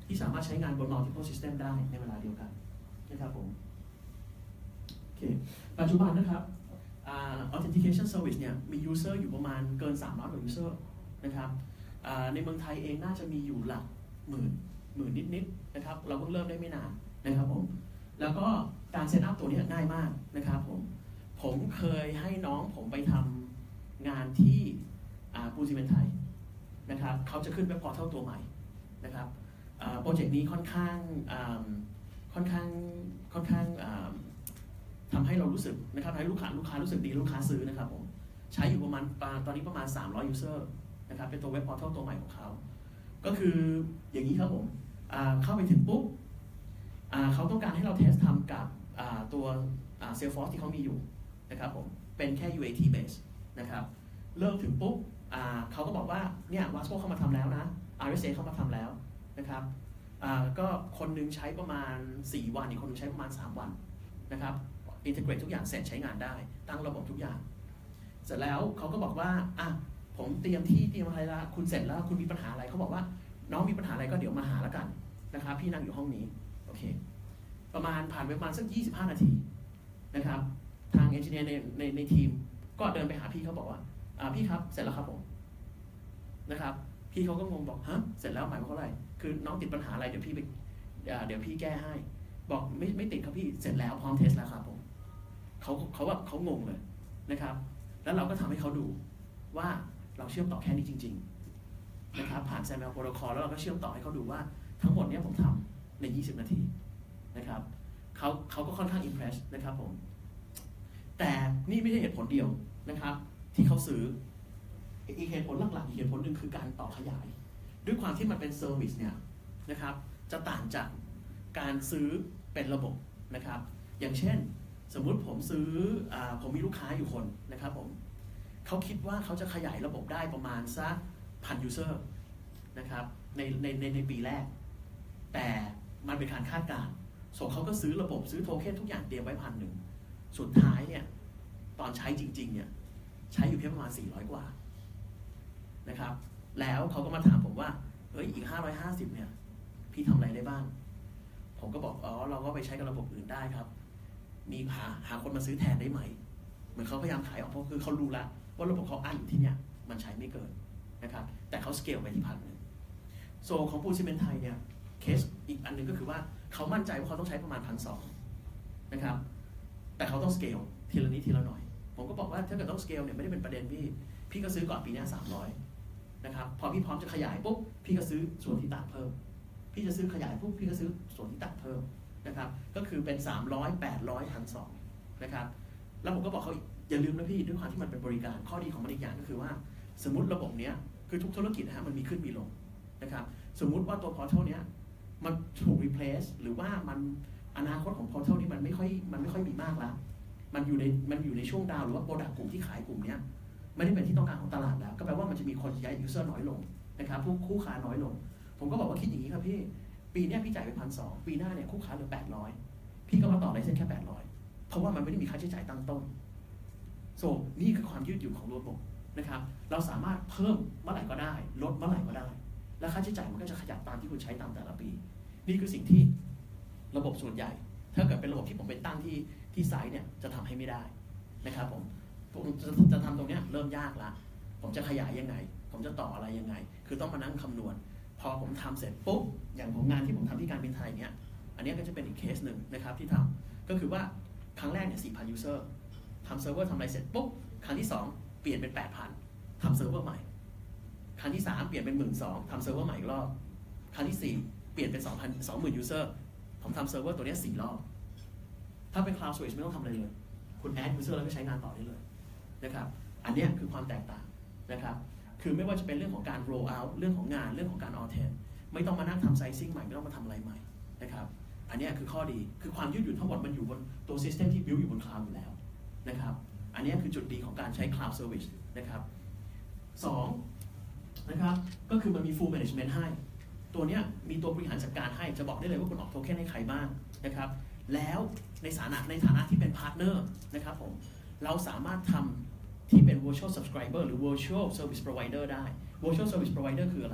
Speaker 1: ที่สามารถใช้งานบน multiple system ได้ในเวลาเดียวกันนะครับผมโอเคปัจจุบันนะครับ uh, authentication service เนี่ยมี user อยู่ประมาณเกินสามร้อยกว่า user นะครับ uh, ในเมืองไทยเองน่าจะมีอยู่หลักหมื่นหมื่นนิดๆนะครับเราเพิ่งเริ่มได้ไม่นานนะครับผมแล้วก็การเซตอัพตัวนี้ง่ายมากนะครับผมผมเคยให้น้องผมไปทำงานที่ปูนซีเมนต์ไทยนะครับเขาจะขึ้นเว็บพอร์ทัลตัวใหม่นะครับโปรเจกต์นี้ค่อนข้างค่อนข้างค่อนข้างทำให้เรารู้สึกนะครับให้ลูกค้าลูกค้ารู้สึกดีลูกค้าซื้อนะครับผมใช้อยู่ประมาณตอนนี้ประมาณสามร้อย user นะครับเป็นตัวเว็บพอร์ทัลตัวใหม่ของเขาก็คืออย่างนี้ครับผมเข้าไปถึงปุ๊บเขาต้องการให้เราเทสทำกับตัว Salesforce ที่เขามีอยู่นะครับผมเป็นแค่ ยู เอ ที base นะครับเริ่มถึงปุ๊บเขาก็บอกว่าเนี่ย Wasco เข้ามาทำแล้วนะ อาร์ เอส เอ เข้ามาทำแล้วนะครับก็คนนึงใช้ประมาณสี่วันอีกคนนึงใช้ประมาณสามวันนะครับอินทิเกรตทุกอย่างเสร็จใช้งานได้ตั้งระบบทุกอย่างเสร็จแล้วเขาก็บอกว่าอ่ะผมเตรียมที่เตรียมอะไรละคุณเสร็จแล้วคุณมีปัญหาอะไรเขาบอกว่าน้องมีปัญหาอะไรก็เดี๋ยวมาหาแล้วกันนะครับพี่นั่งอยู่ห้องนี้โอเคประมาณผ่านไปประมาณสักยี่สิบห้านาทีนะครับทางเอนจิเนียร์ในในในทีมก็เดินไปหาพี่เขาบอกว่าอ่าพี่ครับเสร็จแล้วครับผมนะครับพี่เขาก็งงบอกฮะเสร็จแล้วหมายความว่าอะไรคือน้องติดปัญหาอะไรเดี๋ยวพี่ไปเดี๋ยวพี่แก้ให้บอกไม่ไม่ติดครับพี่เสร็จแล้วพร้อมเทสแล้วครับผมเขาเขาแบบเขางงเลยนะครับแล้วเราก็ทำให้เขาดูว่าเราเชื่อมต่อแค่นี้จริงๆนะครับผ่าน แซม แอล Protocol แล้วเราก็เชื่อมต่อให้เขาดูว่าทั้งหมดนี้ผมทำในยี่สิบนาทีนะครับเขาเขาก็ค่อนข้างอิมเพรสนะครับผมแต่นี่ไม่ใช่เหตุผลเดียวนะครับที่เขาซื้ออีกเหตุผลหลักๆอีกเหตุผลหนึ่งคือการต่อขยายด้วยความที่มันเป็นเซอร์วิสเนี่ยนะครับจะต่างจากการซื้อเป็นระบบนะครับอย่างเช่นสมมุติผมซื้ออผมมีลูกค้าอยู่คนนะครับผมเขาคิดว่าเขาจะขยายระบบได้ประมาณสักพันยูเซอร์นะครับในในในในปีแรกแต่มันเป็นการคาดการณ์ส่วนเขาก็ซื้อระบบซื้อโทเค็นทุกอย่างเตรียมไว้พันหนึ่งสุดท้ายเนี่ยตอนใช้จริงๆเนี่ยใช้อยู่เพียงประมาณสี่ร้อยกว่านะครับแล้วเขาก็มาถามผมว่าเฮ้ยอีกห้าร้อยห้าสิบเนี่ยพี่ทำอะไรได้บ้างผมก็บอกอ๋อเราก็ไปใช้กับระบบอื่นได้ครับมีหาหาคนมาซื้อแทนได้ไหมเหมือนเขาพยายามขายออกเพราะคือเขารู้แล้วว่าระบบเขาอั้นอยู่ที่เนี่ยมันใช้ไม่เกินนะครับแต่เขาสเกลไปที่พันหนึ่งโซของปูนซีเมนต์ไทยเนี่ยเคสอีกอันนึงก็คือว่าเขามั่นใจว่าเขาต้องใช้ประมาณพันสองนะครับแต่เขาต้องสเกลทีละนิดทีละหน่อยผมก็บอกว่าถ้าเกิดต้องสเกลเนี่ยไม่ได้เป็นประเด็นพี่พี่ก็ซื้อก่อนปีนี้สามร้อยนะครับพอพี่พร้อมจะขยายปุ๊บพี่ก็ซื้อส่วนที่ต่างเพิ่มพี่จะซื้อขยายปุ๊บพี่ก็ซื้อส่วนที่ต่างเพิ่มนะครับก็คือเป็นสามร้อย แปดร้อย หารสองนะครับแล้วผมก็บอกเขาอย่าลืมนะพี่ด้วยความที่มันเป็นบริการข้อดีของมันอีกอย่างก็คือว่าสมมติระบบเนี้ยคือทุกธุรกิจนะฮะมันมีขึ้นมีลงนะครับสมมุติว่าตัวพอร์ทัลเนี้ยมันถูก replace หรือว่ามันอนาคตของพอร์ทัลนี้มันไม่ค่อยมันไม่ค่อยมีมากแล้วมันอยู่ในมันอยู่ในช่วงดาวหรือว่าโปรดักต์กลุ่มที่ขายกลุ่มเนี้ยไม่ได้เป็นที่ต้องการของตลาดแล้วก็แปลว่ามันจะมีคนย้าย user น้อยลงนะครับผู้คู่ค้าน้อยลงผมก็บอกว่าคิดอย่างนี้ครับพี่ปีนี้พี่จ่ายไปพันสองปีหน้าเนี่ยคู่ค้าเหลือแปดร้อยพี่ก็มาต่อไลเซนส์แค่แปดร้อยเพราะว่ามันไม่ได้มีค่าใช้จ่ายตั้งต้นโซนี่คือความยืดหยุ่นของระบบนะครับเราสามารถเพิ่มเมื่อไหร่ก็ได้ลดเมื่อไหร่ก็ได้และค่าใช้จ่ายมันก็จะขยับตามที่คุณใช้ตามแต่ละปีนี่คือสิ่งที่ระบบส่วนใหญ่ถ้าเกิดเป็นระบบที่ผมไปตั้งที่ที่ไซต์เนี่ยจะทำให้ไม่ได้นะครับผมผมจะจะทำตรงนี้เริ่มยากละผมจะขยายยังไงผมจะต่ออะไรยังไงคือต้องมานั่งคำนวณพอผมทำเสร็จปุ๊บอย่างผมงานที่ผมทำที่การบินไทยเนี่ยอันนี้ก็จะเป็นอีกเคสหนึ่งนะครับที่ทำก็คือว่าครั้งแรกเนี่ย สี่พัน ยูเซอร์ทำเซิร์ฟเวอร์ทำอะไรเสร็จปุ๊บครั้งที่สองเปลี่ยนเป็น แปดพัน ทำเซิร์ฟเวอร์ใหม่ครั้งที่สามเปลี่ยนเป็น หนึ่งหมื่นสองพัน ทำเซิร์ฟเวอร์ใหม่อีกรอบครั้งที่สี่เปลี่ยนเป็น สองพัน สองหมื่น ยูเซอร์ผมทำเซิร์ฟเวอร์ตัวนี้สี่รอบถ้าเป็น Cloud Storage ไม่ต้องทำอะไรเลยคุณแอด user แล้วก็ใช้งานต่อได้เลยนะครับอันนี้คือความแตกต่างนะครับคือไม่ว่าจะเป็นเรื่องของการ roll out เรื่องของงานเรื่องของการ authent ไม่ต้องมานั่งทำ sizing ใหม่ไม่ต้องมาทำอะไรใหม่นะครับอันนี้คือข้อดีคือความยืดหยุ่นทั้งหมดมันอยู่บนตัว system ที่ build อยู่บน cloud อยู่แล้วนะครับอันนี้คือจุดดีของการใช้ cloud service นะครับสองนะครับก็คือมันมี full management ให้ตัวนี้มีตัวบริหารจัดการให้จะบอกได้เลยว่าคุณออกโทเค็นให้ใครบ้างนะครับแล้วในฐานะในฐานะที่เป็นพาร์ทเนอร์นะครับผมเราสามารถทำที่เป็น virtual subscriber หรือ virtual service provider ได้ virtual service provider คืออะไร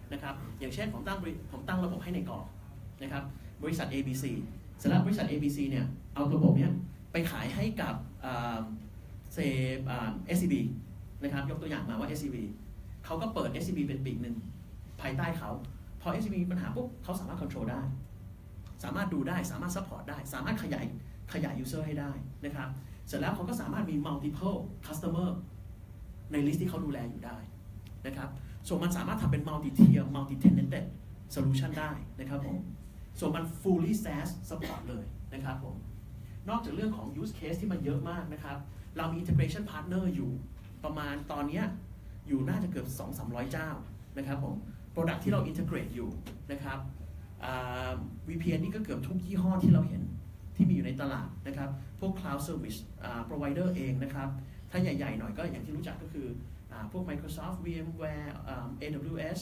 Speaker 1: นะครับอย่างเช่นผมตั้งผมตั้งระบบให้ในกอนะครับบริษัท เอ บี ซี เสร็จแล้วบริษัท เอ บี ซี เนี่ยเอาระบบเนี้ยไปขายให้กับเซฟเอส ซี บี นะครับยกตัวอย่างมาว่า เอส ซี บี เขาก็เปิด เอส ซี บี เป็นปีกหนึ่งภายใต้เขาพอ เอส ซี บี มีปัญหาปุ๊บเขาสามารถ control ได้สามารถดูได้สามารถ support ได้สามารถขยายขยาย user ให้ได้นะครับเสร็จแล้วเขาก็สามารถมี multiple customer ใน list ที่เขาดูแลอยู่ได้นะครับส่วนมันสามารถทำเป็น multi tier multi tenanted solution ได้นะครับผมส่วนมัน fully SaaS support เลยนะครับผมนอกจากเรื่องของ use case ที่มันเยอะมากนะครับเรามี integration partner อยู่ประมาณตอนนี้อยู่น่าจะเกือบ สองถึงสามร้อย เจ้านะครับผม product ที่เรา integrate อยู่นะครับวี พี เอ็น นี่ก็เกือบทุกยี่ห้อที่เราเห็นที่มีอยู่ในตลาดนะครับพวก cloud service provider เองนะครับถ้าใหญ่ๆหน่อยก็อย่างที่รู้จักก็คือพวก Microsoft VMware เอ ดับเบิลยู เอส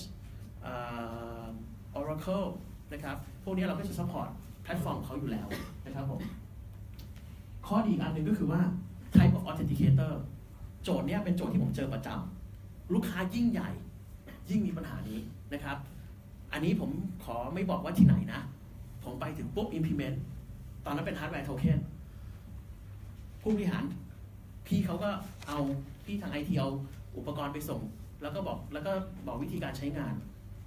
Speaker 1: Oracle นะครับพวกนี้เราก็จะ support แพลตฟอร์มเขาอยู่แล้วนะครับผมข้อดีอีกอันหนึ่งก็คือว่า type of authenticator โจทย์เนี้ยเป็นโจทย์ที่ผมเจอประจำลูกค้ายิ่งใหญ่ยิ่งมีปัญหานี้นะครับอันนี้ผมขอไม่บอกว่าที่ไหนนะผมไปถึงปุ๊บ implement ตอนนั้นเป็น hardware token ผู้บริหารพี่เขาก็เอาพี่ทาง ไอ ที เอาอุปกรณ์ไปส่งแล้วก็บอกแล้วก็บอกวิธีการใช้งาน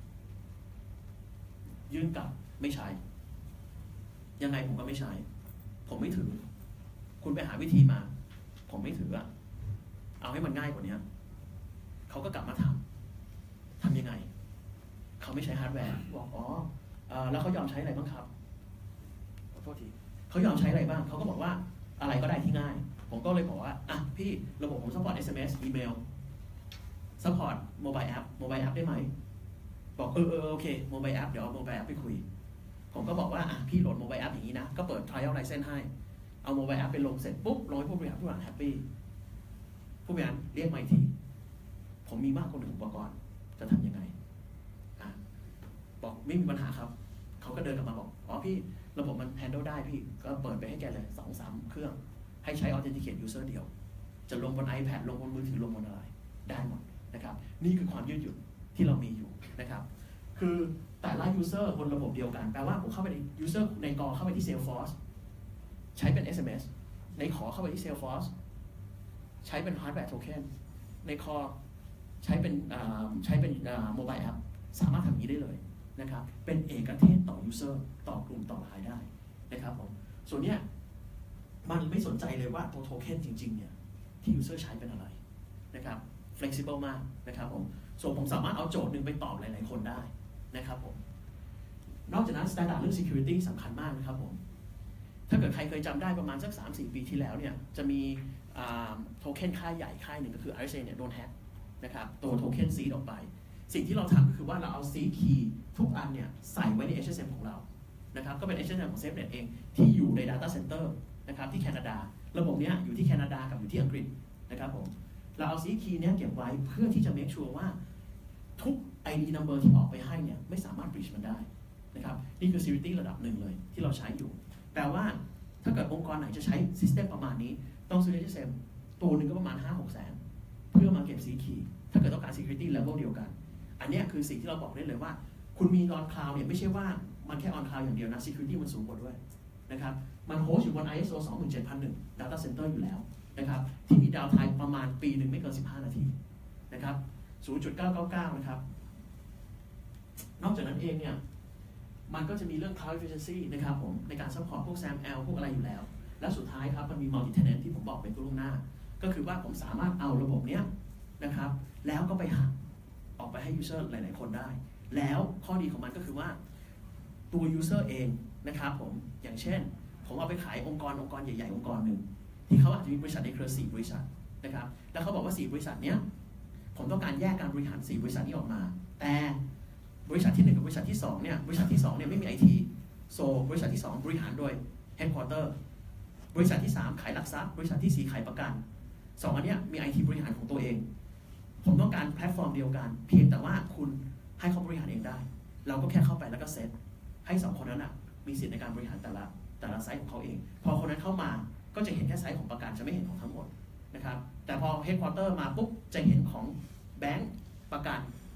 Speaker 1: ยื่นกลับไม่ใช้ยังไงผมก็ไม่ใช้ผมไม่ถือคุณไปหาวิธีมาผมไม่ถืออะเอาให้มันง่ายกว่านี้เขาก็กลับมาทำทำยังไงเขาไม่ใช้ฮาร์ดแวร์บอกอ๋อเอ่อแล้วเขายอมใช้อะไรบ้างครับขอโทษทีเขายอมใช้อะไรบ้างเขาก็บอกว่าอะไรก็ได้ที่ง่ายผมก็เลยบอกว่าอ่ะพี่ระบบผมซัพพอร์ต เอส เอ็ม เอส อีเมลซัพพอร์ตโมบายแอปโมบายแอปได้ไหมบอกเออเออโอเคโมบายแอปเดี๋ยวเอาโมบายแอปไปคุยผมก็บอกว่าอ่ะพี่โหลดโมบายแอปอย่างนี้นะก็เปิด trial license ให้เอาโมบายแอปไปลงเสร็จปุ๊บลงให้ผู้บริหารผู้บริหารแฮปปี้ผู้บริหารเรียกมาอีกทีผมมีมากกว่าหนึ่งอุปกรณ์จะทำยังไงอ่ะบอกไม่มีปัญหาครับเขาก็เดินกลับมาบอกอ๋อพี่ระบบมัน handle ได้พี่ก็เปิดไปให้แกเลยสองสามเครื่องให้ใช้ authenticate user เดียวจะลงบน iPad ลงบนมือถือลงบนอะไรได้หมดนะครับนี่คือความยืดหยุ่นที่เรามีอยู่นะครับคือแต่ละ user บนระบบเดียวกันแปลว่าผมเข้าไปใน user ในกอเข้าไปที่ Salesforce ใช้เป็น เอส เอ็ม เอส ในขอเข้าไปที่ Salesforce ใช้เป็น hardware token ในคอใช้เป็นใช้เป็นโมบายแอปสามารถทำอย่างนี้ได้เลยนะครับเป็นเอกเทศต่อ user ต่อกลุ่มต่อรายได้นะครับผมส่วนเนี้ยมันไม่สนใจเลยว่าตัวโทเค็นจริงๆเนี่ยที่ user ใช้เป็นอะไรนะครับ flexible มากนะครับผมส่วนผมสามารถเอาโจทย์หนึ่งไปตอบหลายๆคนได้นะครับผมนอกจากนั้น standard เรื่อง security สำคัญมากนะครับผมถ้าเกิดใครเคยจำได้ประมาณสัก สามถึงสี่ ปีที่แล้วเนี่ยจะมีโทเค็นค่ายใหญ่ค่ายหนึ่งก็คือ อาร์ เอส เอ เนี่ยโดนแฮกนะครับตัวโทเค็นซีดออกไปสิ่งที่เราทำก็คือว่าเราเอาซีดคีย์ทุกอันเนี่ยใส่ไว้ใน เอช เอส เอ็ม ของเรานะครับก็เป็น เอช เอส เอ็ม ของ SafeNet เองที่อยู่ใน Data Center นะครับที่แคนาดาระบบเนี้ยอยู่ที่แคนาดากับอยู่ที่อังกฤษนะครับผมเราเอาซีดคีย์เนี้ยเก็บไว้เพื่อที่จะ make sure ว่าทุก ไอ ดี number ที่ออกไปให้เนี่ยไม่สามารถ breach มันได้นะครับนี่คือ security ระดับหนึ่งเลยที่เราใช้อยู่แปลว่าถ้าเกิดองค์กรไหนจะใช้ system ประมาณนี้ต้องซื้อ เอช เอส เอ็ม ตัวหนึ่งก็ประมาณ ห้าหก แสนเพื่อมาเก็บซีคีย์ถ้าเกิดต้องการ security level เดียวกันอันนี้คือสิ่งที่เราบอกได้เลยว่าคุณมี on cloud เนี่ยไม่ใช่ว่ามันแค่ on cloud อย่างเดียวนะ security มันสูงกว่าด้วยนะครับมันโฮสต์อยู่บน ไอ เอส โอ สองหมื่นเจ็ดพันหนึ่ง data center อยู่แล้วนะครับที่มีดาวน์ไทม์ประมาณปีหนึ่งไม่เกินสิบห้านาทีนะครับ ศูนย์จุดเก้าเก้าเก้า นะครับนอกจากนั้นเองเนี่ยมันก็จะมีเรื่อง cloud efficiency นะครับผมในการ support พวก แซม แอล พวกอะไรอยู่แล้วและสุดท้ายครับมันมี multi tenant ที่ผมบอกไปตัวล่วงหน้าก็คือว่าผมสามารถเอาระบบเนี้ยนะครับแล้วก็ไปหักออกไปให้ user หลายๆคนได้แล้วข้อดีของมันก็คือว่าตัว user เองนะครับผมอย่างเช่นผมเอาไปขายองค์กรองค์กรใหญ่ๆองค์กรหนึ่งที่เขาอาจจะมีบริษัทในเครือสี่บริษัทนะครับแล้วเขาบอกว่าสี่บริษัทเนี้ยผมต้องการแยกการบริหารสี่บริษัทนี้ออกมาแต่บริษัทที่หนึ่งกับบริษัทที่สองเนี่ยบริษัทที่สองเนี่ยไม่มี ไอ ที โซบริษัทที่สองบริหารโดย headquarter บริษัทที่สามขายหลักทรัพย์บริษัทที่สี่ขายประกันสองอันเนี้ยมี ไอ ที บริหารของตัวเองผมต้องการแพลตฟอร์มเดียวกันเพียงแต่ว่าคุณให้เขาบริหารเองได้เราก็แค่เข้าไปแล้วก็เซตให้สองคนนั้นอ่ะมีสิทธิ์ในการบริหารแต่ละแต่ละไซต์ของเขาเองพอคนนั้นเข้ามาก็จะเห็นแค่ไซต์ของประกันจะไม่เห็นของทั้งหมดนะครับแต่พอ headquarter มาปุ๊บจะเห็นของแบงก์ประกัน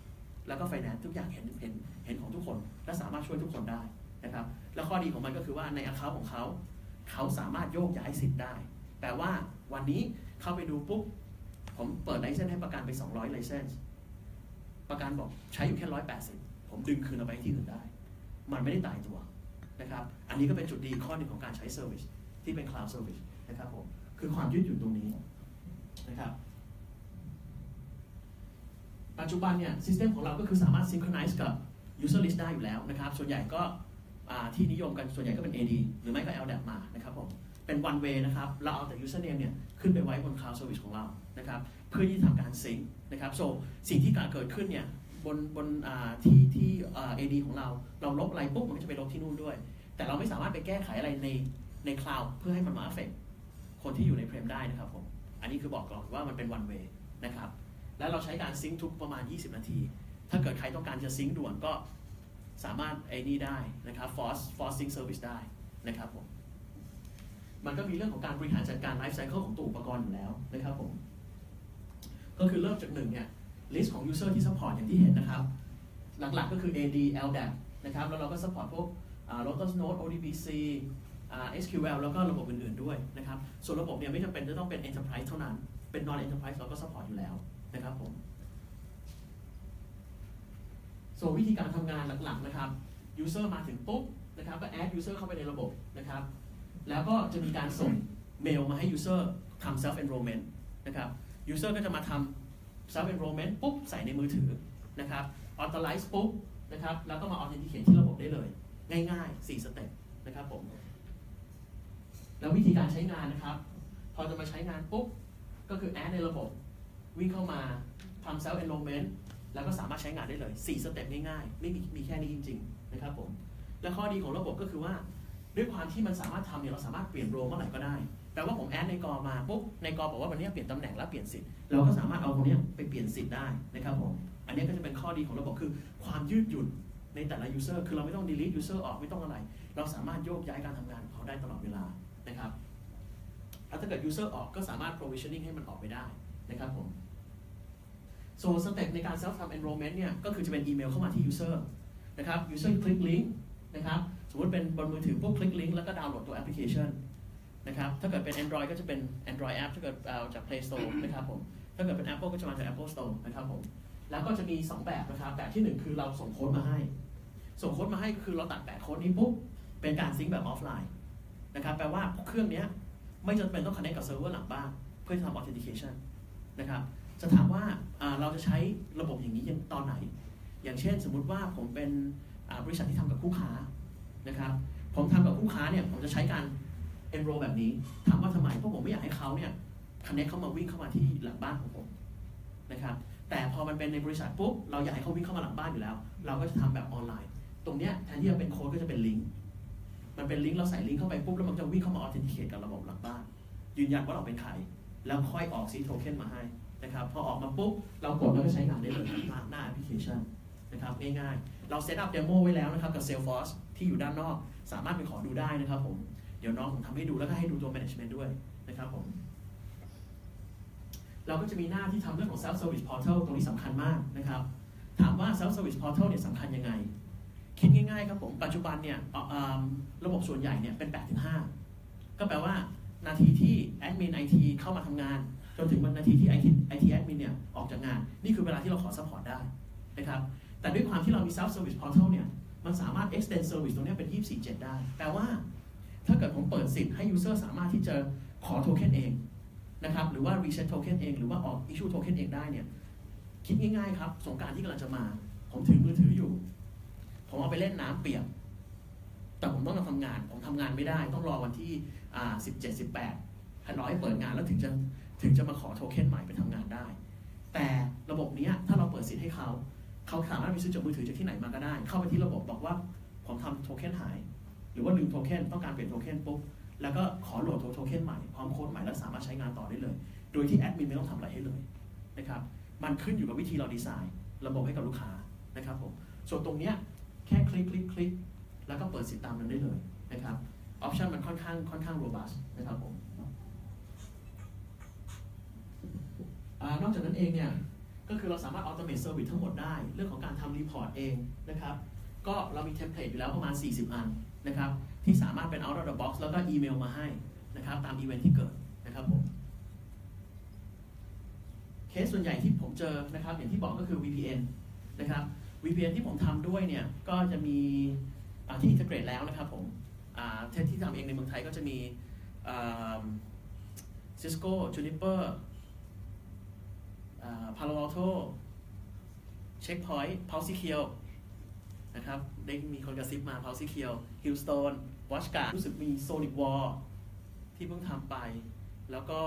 Speaker 1: แล้วก็ไฟแนนซ์ทุกอย่างเห็นเห็นเห็นของทุกคนและสามารถช่วยทุกคนได้นะครับแล้วข้อดีของมันก็คือว่าใน account ของเขาเขาสามารถโยกย้ายสิทธิ์ได้แปลว่าวันนี้เข้าไปดูปุ๊บผมเปิดไลเซนส์ให้ประกันไปสองร้อยไลเซนส์ประกันบอกใช้อยู่แค่หนึ่งร้อยแปดสิบผมดึงคืนเอาไปที่อื่นได้มันไม่ได้ตายตัวนะครับอันนี้ก็เป็นจุดดีข้อหนึ่งของการใช้เซอร์วิสที่เป็น cloud service นะครับผมคือความยืดหยุ่นตรงนี้นะครับปัจจุบันเนี่ย system ของเราก็คือสามารถ synchronize กับ user list ได้อยู่แล้วนะครับส่วนใหญ่ก็ที่นิยมกันส่วนใหญ่ก็เป็น เอ ดี หรือไม่ก็ แอล ดี เอ พี มานะครับผมเป็น one way นะครับเราเอาแต่ username เนี่ยขึ้นไปไว้บน cloud service ของเรานะครับเพื่อที่ทำการ sync นะครับ so สิ่งที่เกิดขึ้นเนี่ยบนบนที่ที่ เอ ดี ของเราเราลบอะไรปุ๊บมันก็จะไปลบที่นู่นด้วยแต่เราไม่สามารถไปแก้ไขอะไรในใน cloud เพื่อให้มันมา affect คนที่อยู่ใน frame ได้นะครับผมอันนี้คือบอกก่อนว่ามันเป็น one way นะครับแล้วเราใช้การซิงค์ทุกประมาณยี่สิบนาทีถ้าเกิดใครต้องการจะซิงค์ด่วนก็สามารถไอ้นี่ได้นะครับ force force sync service ได้นะครับผมมันก็มีเรื่องของการบริหารจัดการ life cycle ของตัวอุปกรณ์อยู่แล้วนะครับผมก็คือเริ่มจากหนึ่งเนี่ย list ของ user ที่ support อย่างที่เห็นนะครับหลักๆก็คือ เอ ดี แอล ดี เอ พี นะครับแล้วเราก็ support พวก Lotus Notes โอ ดี บี ซี เอส คิว แอล แล้วก็ระบบอื่นๆด้วยนะครับส่วนระบบเนี่ยไม่จำเป็นจะต้องเป็น enterprise เท่านั้นเป็น non enterprise เราก็ support อยู่แล้วนะครับผมส่วนวิธีการทำงานหลักๆนะครับ user มาถึงปุ๊บนะครับก็ add user เข้าไปในระบบนะครับแล้วก็จะมีการส่งเมลมาให้ user ทำ self enrollment นะครับ user ก็จะมาทำ self enrollment ปุ๊บใส่ในมือถือนะครับ authorize ปุ๊บนะครับแล้วก็มา authenticate ที่ระบบได้เลยง่ายๆสี่สเต็ปนะครับผมแล้ววิธีการใช้งานนะครับพอจะมาใช้งานปุ๊บก็คือ add ในระบบวิ่งเข้ามาทำ self enrollment แล้วก็สามารถใช้งานได้เลยสี่สเต็ปง่ายๆไม่มีมีแค่นี้จริงๆนะครับผมและข้อดีของระบบก็คือว่าด้วยความที่มันสามารถทำเนี่ยเราสามารถเปลี่ยนโรเมื่อไหร่ก็ได้แปลว่าผมแอดในกอมาปุ๊บในกอบอกว่าวันนี้เปลี่ยนตำแหน่งและเปลี่ยนสิทธิ์เราก็สามารถเอาตรงนี้ไปเปลี่ยนสิทธิ์ได้นะครับผมอันนี้ก็จะเป็นข้อดีของระบบคือความยืดหยุ่นในแต่ละ user คือเราไม่ต้อง delete user ออกไม่ต้องอะไรเราสามารถโยกย้ายการทำงานของเขาได้ตลอดเวลานะครับแล้วถ้าเกิด user ออกก็สามารถ provisioning ให้มันออกไปได้นะครับผมส่วนสเต็ปในการ self time enrollment เนี่ยก็คือจะเป็นอีเมลเข้ามาที่ user นะครับ user คลิกลิงก์นะครับสมมติเป็นบนมือถือพวกคลิกลิงก์แล้วก็ดาวน์โหลดตัวแอปพลิเคชันนะครับถ้าเกิดเป็น Android ก็จะเป็น Android app ถ้าเกิดเอาจาก Play Store นะครับผมถ้าเกิดเป็น Apple ก็จะมาจาก Apple Store นะครับผมแล้วก็จะมีสองแบบนะครับแบบที่หนึ่งคือเราส่งโค้ดมาให้ส่งโค้ดมาให้ก็คือเราตัดแปะโค้ดนี้ปุ๊บเป็นการซิงค์แบบออฟไลน์นะครับแปลว่าเครื่องนี้ไม่จำเป็นต้อง connect กับเซิร์ฟเวอร์หลังบ้านเพื่อทำ authentication นะครับจะถามว่าเราจะใช้ระบบอย่างนี้ตอนไหนอย่างเช่นสมมุติว่าผมเป็นบริษัทที่ทำกับคู่ค้านะครับผมทำกับคู่ค้าเนี่ยผมจะใช้การ enroll แบบนี้ถามว่าทำไมเพราะผมไม่อยากให้เขาเนี่ย connect เข้ามาวิ่งเข้ามาที่หลังบ้านของผมนะครับแต่พอมันเป็นในบริษัทปุ๊บเราอยากให้เขาวิ่งเข้ามาหลังบ้านอยู่แล้วเราก็จะทำแบบออนไลน์ตรงเนี้ยแทนที่จะเป็นโค้ดก็จะเป็นลิงก์มันเป็นลิงก์เราใส่ลิงก์เข้าไปปุ๊บแล้วมันจะวิ่งเข้ามา authenticate กับระบบหลังบ้านยืนยันว่าเราเป็นใครแล้วค่อยออกซีโทเค็นมาให้นะครับพอออกมาปุ๊บเรากดแล้วก็ใช้งานได้เลยหน้าแอปพลิเคชันนะครับง่ายๆเราเซตอัพเดโมไว้แล้วนะครับกับ Salesforce ที่อยู่ด้านนอกสามารถไปขอดูได้นะครับผมเดี๋ยวน้องผมทำให้ดูแล้วก็ให้ดูตัว management ด้วยนะครับผมเราก็จะมีหน้าที่ทำเรื่องของ self service portal ตรงนี้สำคัญมากนะครับถามว่า self service portal เนี่ยสำคัญยังไงคิดง่ายๆครับผมปัจจุบันเนี่ยระบบส่วนใหญ่เนี่ยเป็น แปดถึงห้า ก็แปลว่านาทีที่แอดมิน ไอ ที เข้ามาทำงานจนถึงวันนาทีที่ ไอ ที ไอ ที แอดมินเนี่ยออกจากงานนี่คือเวลาที่เราขอ support ได้นะครับแต่ด้วยความที่เรามี self service portal เนี่ยมันสามารถ extend service ตรงนี้เป็น ยี่สิบสี่ เจ็ด ได้แปลว่าถ้าเกิดผมเปิดสิทธิ์ให้ user สามารถที่จะขอโทเค็นเองนะครับหรือว่า reset token เองหรือว่าออก issue token เองได้เนี่ยคิดง่ายๆครับสงกรานต์ที่กำลังจะมาผมถือมือถืออยู่ผมเอาไปเล่นน้ำเปียกแต่ผมต้องมาทำงานผมทำงานไม่ได้ต้องรอวันที่อ่าสิบเจ็ด สิบแปดให้รอให้เปิดงานแล้วถึงจะถึงจะมาขอโทเค็นใหม่ไปทำงานได้แต่ระบบนี้ถ้าเราเปิดสิทธิ์ให้เขาเขาสามารถไปซื้อจากมือถือจากที่ไหนมาก็ได้เข้าไปที่ระบบบอกว่าผมทำโทเค็นหายหรือว่าลืมโทเค็นต้องการเปลี่ยนโทเค็นปุ๊บแล้วก็ขอโหลดโทเค็นใหม่พร้อมโค้ดใหม่แล้วสามารถใช้งานต่อได้เลยโดยที่แอดมินไม่ต้องทำอะไรให้เลยนะครับมันขึ้นอยู่กับวิธีเราดีไซน์ระบบให้กับลูกค้านะครับผมส่วนตรงเนี้ยแค่คลิกคลิกคลิกแล้วก็เปิดสิทธิ์ตามนั้นได้เลยนะครับออปชันมันค่อนข้างค่อนข้างโรบัสนะครับผมนอกจากนั้นเองเนี่ยก็คือเราสามารถ automate service ทั้งหมดได้เรื่องของการทำ report เองนะครับก็เรามีเทมเพลตอยู่แล้วประมาณสี่สิบอันนะครับที่สามารถเป็น out of the box แล้วก็อีเมลมาให้นะครับตามอีเวนท์ที่เกิดนะครับผมเคสส่วนใหญ่ที่ผมเจอนะครับอย่างที่บอกก็คือ วี พี เอ็น นะครับ วี พี เอ็น ที่ผมทำด้วยเนี่ยก็จะมีที่อินทิเกรตแล้วนะครับผมเทสที่ทำเองในเมืองไทยก็จะมี Cisco Juniper Palo Alto Checkpoint PulseSecure นะครับได้มีคนกระซิบมา PulseSecure Hillstone WatchGuard รู้สึกมี SonicWall ที่เพิ่งทำไปแล้วก็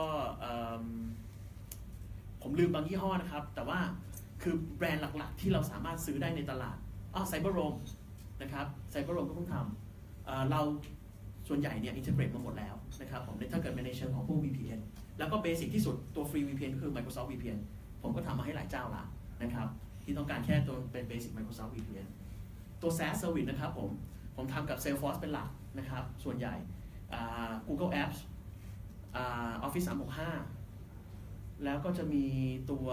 Speaker 1: ผมลืมบางยี่ห้อนะครับแต่ว่าคือแบรนด์หลักๆที่เราสามารถซื้อได้ในตลาดอ๋อ CyberRoam นะครับ CyberRoam ก็เพิ่งทำเราส่วนใหญ่เนี่ยอินทิเกรตมาหมดแล้วนะครับผมถ้าเกิดในเชิงของพวก วี พี เอ็น แล้วก็เบสิกที่สุดตัวฟรี วี พี เอ็น ก็คือ Microsoft วี พี เอ็น ผมก็ทำมาให้หลายเจ้าละนะครับที่ต้องการแค่ตัวเป็นเบสิก Microsoft วี พี เอ็น ตัว SaaS Service นะครับผมผมทำกับ Salesforce เป็นหลักนะครับส่วนใหญ่ Google Apps Office สามหกห้าแล้วก็จะมีตัว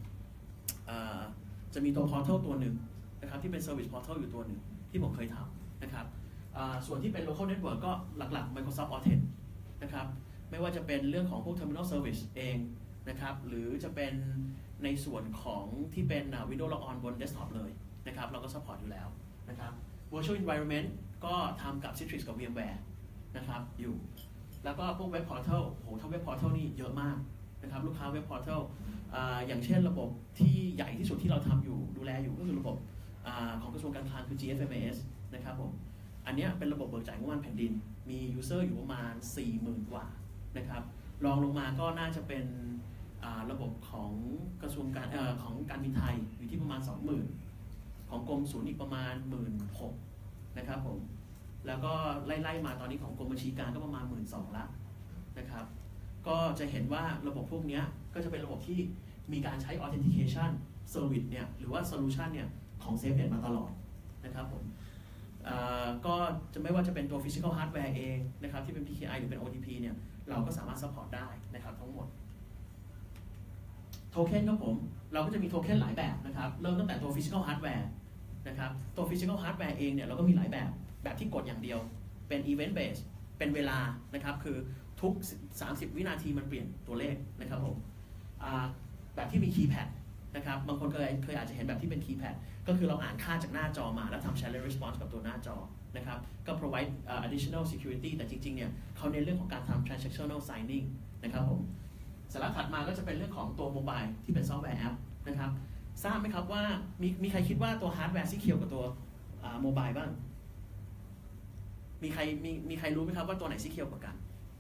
Speaker 1: จะมีตัว Portal ตัวหนึ่งนะครับที่เป็น Service Portal อยู่ตัวหนึ่งที่ผมเคยทำนะครับส่วนที่เป็น Local Network ก็หลักๆ Microsoft Authent นะครับไม่ว่าจะเป็นเรื่องของพวก Terminal Service เองนะครับหรือจะเป็นในส่วนของที่เป็น Windows Log On บน Desktop เลยนะครับเราก็ support อยู่แล้วนะครับ Virtual Environment ก็ทำกับ Citrix กับ VMware นะครับอยู่แล้วก็พวก Web Portal โหถ้า Web Portal นี่เยอะมากนะครับลูกค้า Web Portal อ่าอย่างเช่นระบบที่ใหญ่ที่สุดที่เราทำอยู่ดูแลอยู่ก็คือระบบอ่าของกระทรวงการคลังคือ จี เอฟ เอ็ม เอส นะครับผมอันนี้เป็นระบบเบิกจ่ายงบประมาณแผ่นดินมี user อยู่ประมาณ สี่หมื่น กว่านะครับรองลงมาก็น่าจะเป็นระบบของกระทรวงการเอ่อของการบินไทยอยู่ที่ประมาณ สองหมื่น ของกรมศูนย์อีกประมาณ หนึ่งหมื่นหกพัน นะครับผมแล้วก็ไล่ๆมาตอนนี้ของกรมบัญชีกลางก็ประมาณ หนึ่งหมื่นสองพัน ละนะครับก็จะเห็นว่าระบบพวกนี้ก็จะเป็นระบบที่มีการใช้ authentication service เนี่ยหรือว่า solution เนี่ยของ SafeNet มาตลอดนะครับผมก็จะไม่ว่าจะเป็นตัว physical hardware เองนะครับที่เป็น พี เค ไอ หรือเป็น โอ ที พี เนี่ยเราก็สามารถ support ได้นะครับทั้งหมดโทเค็นครับผมเราก็จะมีโทเค็นหลายแบบนะครับเริ่มตั้งแต่ตัว physical hardware นะครับตัว physical hardware เองเนี่ยเราก็มีหลายแบบแบบที่กดอย่างเดียวเป็น event based เป็นเวลานะครับคือทุกสามสิบวินาทีมันเปลี่ยนตัวเลขนะครับผมแบบที่มี keypad นะครับบางคนเคยเคยอาจจะเห็นแบบที่เป็น keypad ก็คือเราอ่านค่าจากหน้าจอมาแล้วทำ challenge response กับตัวหน้าจอนะครับก็ provide uh, additional security แต่จริงๆเนี่ยเขาเน้นเรื่องของการทำ transactional signing นะครับผมสาระถัดมาก็จะเป็นเรื่องของตัวโมบายที่เป็นซอฟต์แวร์แอปนะครับทราบไหมครับว่ามีมีใครคิดว่าตัวฮาร์ดแวร์ซีเคียวกับตัวโมบายบ้างมีใครมีมีใครรู้ไหมครับว่าตัวไหนซีเคียวกว่ากัน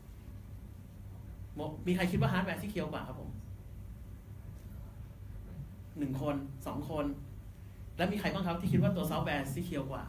Speaker 1: มีใครคิดว่าฮาร์ดแวร์ซีเคียวกว่าครับผมหนึ่งคนสองคนแล้วมีใครบ้างครับที่คิดว่าตัวซอฟต์แวร์ซีเคียวกว่า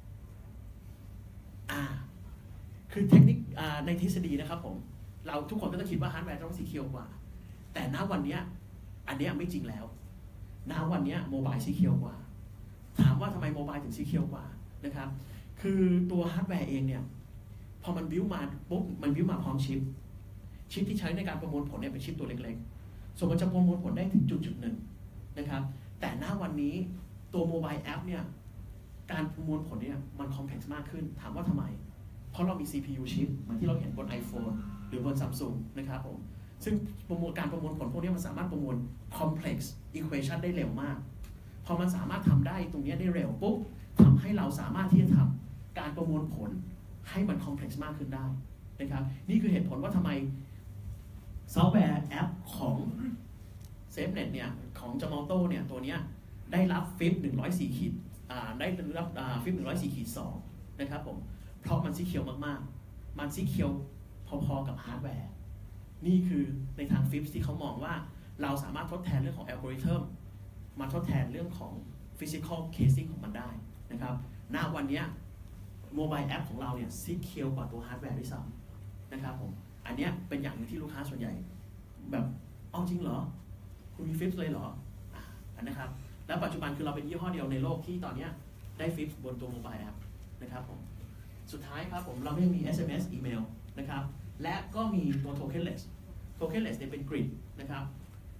Speaker 1: อ่าคือเทคนิคอ่าในทฤษฎีนะครับผมเราทุกคนก็จะคิดว่าฮาร์ดแวร์ต้องซีเคียวกว่าแต่ณวันนี้อันนี้ไม่จริงแล้วณวันนี้โมบายซีเคียวกว่าถามว่าทำไมโมบายถึงซีเคียวกว่านะครับคือตัวฮาร์ดแวร์เองเนี่ยพอมันบิวมาปุ๊บมันบิวมาพร้อมชิปชิปที่ใช้ในการประมวลผลเนี่ยเป็นชิปตัวเล็กๆส่วนมันจะประมวลผลได้ถึงจุดจุดหนึ่งนะครับแต่ณวันนี้ตัวโมบายแอปเนี่ยการประมวลผลเนี่ยมันคอมเพล็กซ์มากขึ้นถามว่าทำไมเพราะเรามี ซี พี ยู ชิปเหมือนที่เราเห็นบน iPhone หรือบน Samsung นะครับผมซึ่งประมวลการประมวลผลพวกนี้มันสามารถประมวล complex equation ได้เร็วมากพอมันสามารถทำได้ตรงนี้ได้เร็วปุ๊บทำให้เราสามารถที่จะทำการประมวลผลให้มัน complex มากขึ้นได้นะครับนี่คือเหตุผลว่าทำไมซอฟต์แวร์แอปของ SafeNet เนี่ยของ Gemalto เนี่ยตัวเนี้ยได้รับ ฟิป หนึ่งร้อยสี่ขีดอ่าได้รับอ่า ฟิป หนึ่งร้อยสี่ขีดสองนะครับผมเพราะมันซีเคียวมากๆมันซีเคียวพอๆกับฮาร์ดแวร์นี่คือในทาง ฟิป ที่เขามองว่าเราสามารถทดแทนเรื่องของอัลกอริทึมมาทดแทนเรื่องของ Physical Casing ของมันได้นะครับณวันนี้โมบายแอปของเราเนี่ยซีเคียวกว่าตัวฮาร์ดแวร์ด้วยซ้ำนะครับผมอันนี้เป็นอย่างหนึ่งที่ลูกค้าส่วนใหญ่แบบเอาจริงเหรอคุณมี ฟิป เลยเหรออ่านะครับแล้วปัจจุบันคือเราเป็นยี่ห้อเดียวในโลกที่ตอนนี้ได้ ฟิป บนตัวโมบายแอปนะครับผมสุดท้ายครับผมเราไม่มี เอส เอ็ม เอส อีเมลนะครับและก็มีตัว tokenless tokenless เนี่ยเป็นกริดนะครับ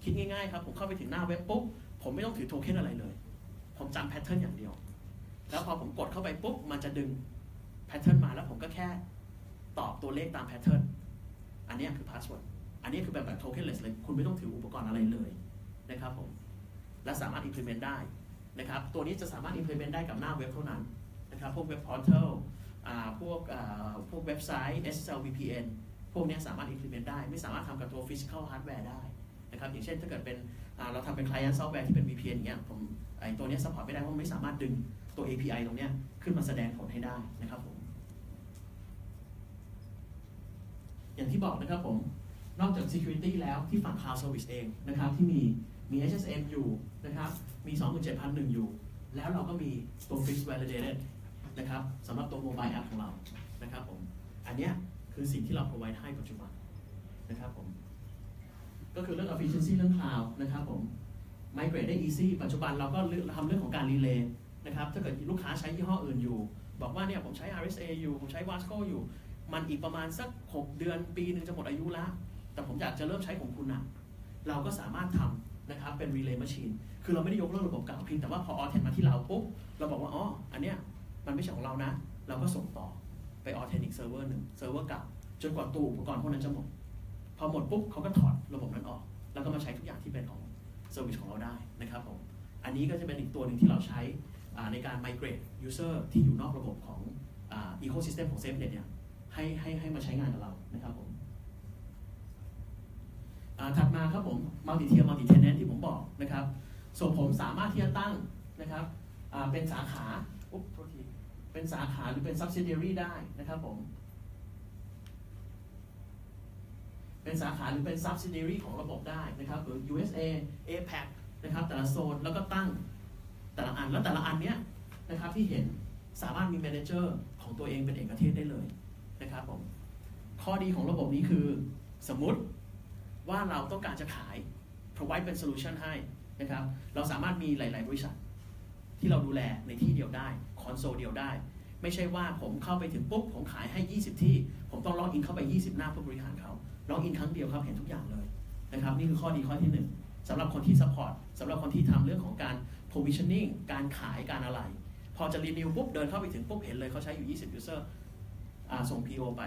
Speaker 1: คิดง่ายๆครับผมเข้าไปถึงหน้าเว็บปุ๊บผมไม่ต้องถือโทเค็นอะไรเลยผมจำแพทเทิร์นอย่างเดียวแล้วพอผมกดเข้าไปปุ๊บมันจะดึงแพทเทิร์นมาแล้วผมก็แค่ตอบตัวเลขตามแพทเทิร์นอันนี้คือพาสเวิร์ดอันนี้คือแบบแบบโทเค็นเลสเลยคุณไม่ต้องถืออุปกรณ์อะไรเลยนะครับผมและสามารถ implement ได้นะครับตัวนี้จะสามารถ implement ได้กับหน้าเว็บเท่านั้นนะครับพวกเว็บพอร์ทัลพวกพวกเว็บไซต์ เอส เอส แอล วี พี เอ็น พวกนี้สามารถ implement ได้ไม่สามารถทำกับตัว physical hardware ได้นะครับอย่างเช่นถ้าเกิดเป็นเราทำเป็น client software ที่เป็น วี พี เอ็น อย่างเงี้ยผมไอตัวนี้ support ไม่ได้เพราะไม่สามารถดึงตัว เอ พี ไอ ตรงเนี้ยขึ้นมาแสดงผลให้ได้นะครับผมอย่างที่บอกนะครับผมนอกจาก security แล้วที่ฝั่ง cloud service เองนะครับที่มีมี เอช เอส เอ็ม อยู่นะครับมี สองหมื่นเจ็ดพันหนึ่ง อยู่แล้วเราก็มีตัว fix validated นะครับสำหรับตัว mobile app ของเรานะครับผมอันเนี้ยคือสิ่งที่เรา provide ให้ปัจจุบันนะครับผมก็คือเรื่อง efficiency เรื่อง cloud นะครับผม migrate ได้ easy ปัจจุบันเราก็ทำเรื่องของการ relay นะครับถ้าเกิดลูกค้าใช้ยี่ห้ออื่นอยู่บอกว่าเนี่ยผมใช้ อาร์ เอส เอ อยู่ผมใช้ Wasco อยู่มันอีกประมาณสักหกเดือนปีนึงจะหมดอายุแล้วแต่ผมอยากจะเริ่มใช้ของคุณนะเราก็สามารถทำนะครับเป็น relay machine คือเราไม่ได้ยกเลิกระบบเก่าเพียงแต่ว่าพอ authent มาที่เราปุ๊บเราบอกว่าอ๋ออันเนี้ยมันไม่ใช่ของเรานะเราก็ส่งต่อไป authent อีกเซิร์ฟเวอร์หนึ่งเซิร์ฟเวอร์เก่าจนกว่าตัวอุปกรณ์พวกนั้นจะหมดพอหมดปุ๊บเขาก็ถอดระบบนั้นออกแล้วก็มาใช้ทุกอย่างที่เป็นของ service ของเราได้นะครับผมอันนี้ก็จะเป็นอีกตัวหนึ่งที่เราใช้ในการ migrate user ที่อยู่นอกระบบของ ecosystem ของ SafeNet เนี่ยให้ให้ให้มาใช้งานกับเรานะครับผมถัดมาครับผม multi tier multi tenant ที่ผมบอกนะครับส่วนผมสามารถที่จะตั้งนะครับเป็นสาขาอุ๊บโทษทีเป็นสาขาหรือเป็น subsidiary ได้นะครับผมเป็นสาขาหรือเป็น subsidiary ของระบบได้นะครับหรือ ยู เอส เอ เอ พี เอ ซี นะครับแต่ละโซนแล้วก็ตั้งแต่ละอันแล้วแต่ละอันเนี้ยนะครับที่เห็นสามารถมี manager ของตัวเองเป็นเอกเทศได้เลยนะครับผมข้อดีของระบบนี้คือสมมุติว่าเราต้องการจะขาย provide เป็น solution ให้นะครับเราสามารถมีหลายๆบริษัทที่เราดูแลในที่เดียวได้คอนโซลเดียวได้ไม่ใช่ว่าผมเข้าไปถึงปุ๊บผมขายให้ยี่สิบที่ผมต้องล็อกอินเข้าไปยี่สิบหน้าเพื่อบริหารเขาล็อกอินครั้งเดียวครับเห็นทุกอย่างเลยนะครับนี่คือข้อดีข้อที่หนึ่งสำหรับคนที่ support สำหรับคนที่ทำเรื่องของการ provisioning การขายการอะไรพอจะ renew ปุ๊บเดินเข้าไปถึงปุ๊บเห็นเลยเขาใช้อยู่ยี่สิบ user ส่ง พี โอ ไป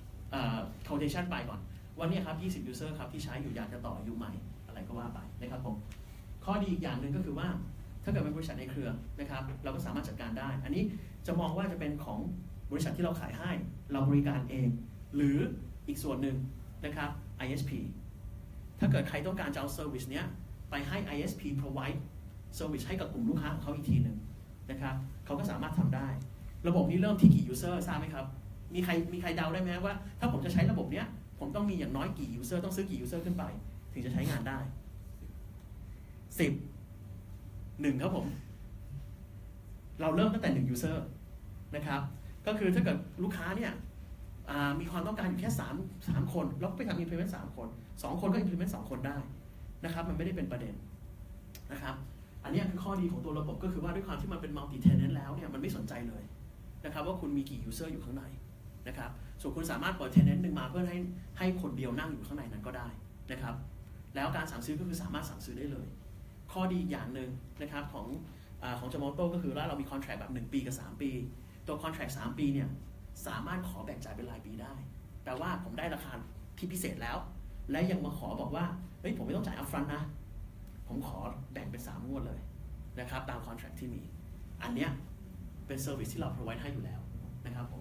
Speaker 1: quotation ไปก่อนวันนี้ครับยี่สิบ user ครับที่ใช้อยู่อยากจะต่ออยู่ใหม่อะไรก็ว่าไปนะครับผมข้อดีอีกอย่างหนึ่งก็คือว่าถ้าเกิดเป็นบริษัทในเครือนะครับเราก็สามารถจัดการได้อันนี้จะมองว่าจะเป็นของบริษัทที่เราขายให้เราบริการเองหรืออีกส่วนหนึ่งนะครับ ไอ เอส พี ถ้าเกิดใครต้องการจะเอาเซอร์วิสเนี้ยไปให้ ไอ เอส พี provide เซอร์วิสให้กับกลุ่มลูกค้าของเขาอีกทีหนึ่งนะครับเขาก็สามารถทำได้ระบบนี้เริ่มที่กี่ user ทราบไหมครับมีใครมีใครเดาได้ไหมว่าถ้าผมจะใช้ระบบเนี้ยผมต้องมีอย่างน้อยกี่ user ต้องซื้อกี่ user ขึ้นไปถึงจะใช้งานได้สิบหนึ่งครับผมเราเริ่มตั้งแต่หนึ่ง user นะครับก็คือถ้าเกิดลูกค้าเนี่ยมีความต้องการอยู่แค่สาม สามคนเราก็ไปทำ implement สามคนสองคนก็ implement สองคนได้นะครับมันไม่ได้เป็นประเด็นนะครับอันนี้คือข้อดีของตัวระบบก็คือว่าด้วยความที่มันเป็น multi tenant แล้วเนี่ยมันไม่สนใจเลยนะครับว่าคุณมีกี่ user อยู่ข้างในนะครับส่วนคุณสามารถเปิด tenant หนึ่งมาเพื่อให้ให้คนเดียวนั่งอยู่ข้างในนั้นก็ได้นะครับแล้วการสั่งซื้อก็คือสามารถสั่งซื้อได้เลยข้อดีอย่างหนึ่งนะครับของของ Gemoto ก็คือว่าเรามี contract แบบหนึ่งปีกับสามปีตัว contract สามปีเนี่ยสามารถขอแบ่งจ่ายเป็นรายปีได้แปลว่าผมได้ราคาที่พิเศษแล้วและยังมาขอบอกว่าเฮ้ยผมไม่ต้องจ่าย upfront นะผมขอแบ่งเป็นสามงวดเลยนะครับตาม contract ที่มีอันเนี้ยเป็น service ที่เรา provide ให้อยู่แล้วนะครับผม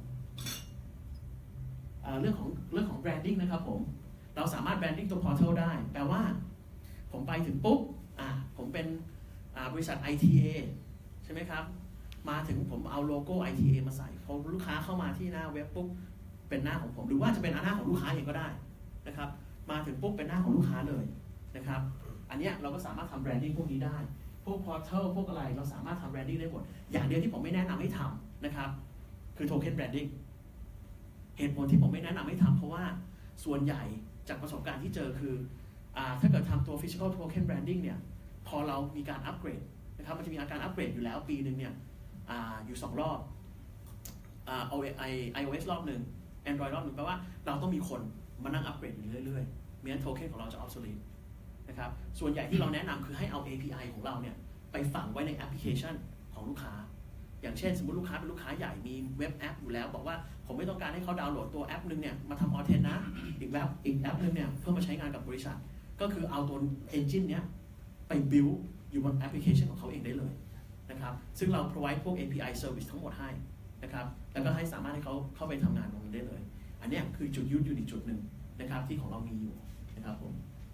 Speaker 1: เรื่องของเรื่องของ branding นะครับผมเราสามารถ branding ตัว portal ได้แปลว่าผมไปถึงปุ๊บอ่าผมเป็นบริษัท ไอ ที เอ ใช่ไหมครับมาถึงผมเอาโลโก้ ไอ ที เอ มาใส่พอลูกค้าเข้ามาที่หน้าเว็บปุ๊บเป็นหน้าของผมหรือว่าจะเป็นหน้าของลูกค้าเองก็ได้นะครับมาถึงปุ๊บเป็นหน้าของลูกค้าเลยนะครับอันนี้เราก็สามารถทำแบรนดิ้งพวกนี้ได้พวก portal พวกอะไรเราสามารถทำแบรนดิ้งได้หมดอย่างเดียวที่ผมไม่แนะนำให้ทำนะครับคือโทเค็นแบรนดิ้งเหตุผลที่ผมไม่แนะนำให้ทำเพราะว่าส่วนใหญ่จากประสบการณ์ที่เจอคืออ่าถ้าเกิดทำตัว physical token branding เนี่ยพอเรามีการอัปเกรดนะครับมันจะมีอาการอัปเกรดอยู่แล้วปีหนึ่งเนี่ยอ่าอยู่สองรอบอ่า ไอ โอ เอส รอบหนึ่ง Android รอบหนึ่งแปลว่าเราต้องมีคนมานั่งอัปเกรดอยู่เรื่อยๆไม่งั้นโทเค็นของเราจะ obsolete นะครับนะครับส่วนใหญ่ที่เราแนะนำคือให้เอา เอ พี ไอ ของเราเนี่ยไปฝังไว้ในแอปพลิเคชันของลูกค้าอย่างเช่นสมมติลูกค้าเป็นลูกค้าใหญ่มีเว็บแอปอยู่แล้วบอกว่าผมไม่ต้องการให้เขาดาวน์โหลดตัวแอปนึงเนี่ยมาทำออเทนนะอีกแอปอีกแอปนึงเนี่ยเพื่อมาใช้งานกับบริษัทก็คือเอาตัว engine เนี้ยไป build อยู่บนแอปพลิเคชันของเขาเองได้เลยนะครับซึ่งเรา provide พวก เอ พี ไอ service ทั้งหมดให้นะครับแล้วก็ให้สามารถให้เขาเข้าไปทำงานตรงนี้ได้เลยอันนี้คือจุดยุทธอยู่อีกจุดหนึ่งนะครับที่ของเรามีอยู่นะครับผม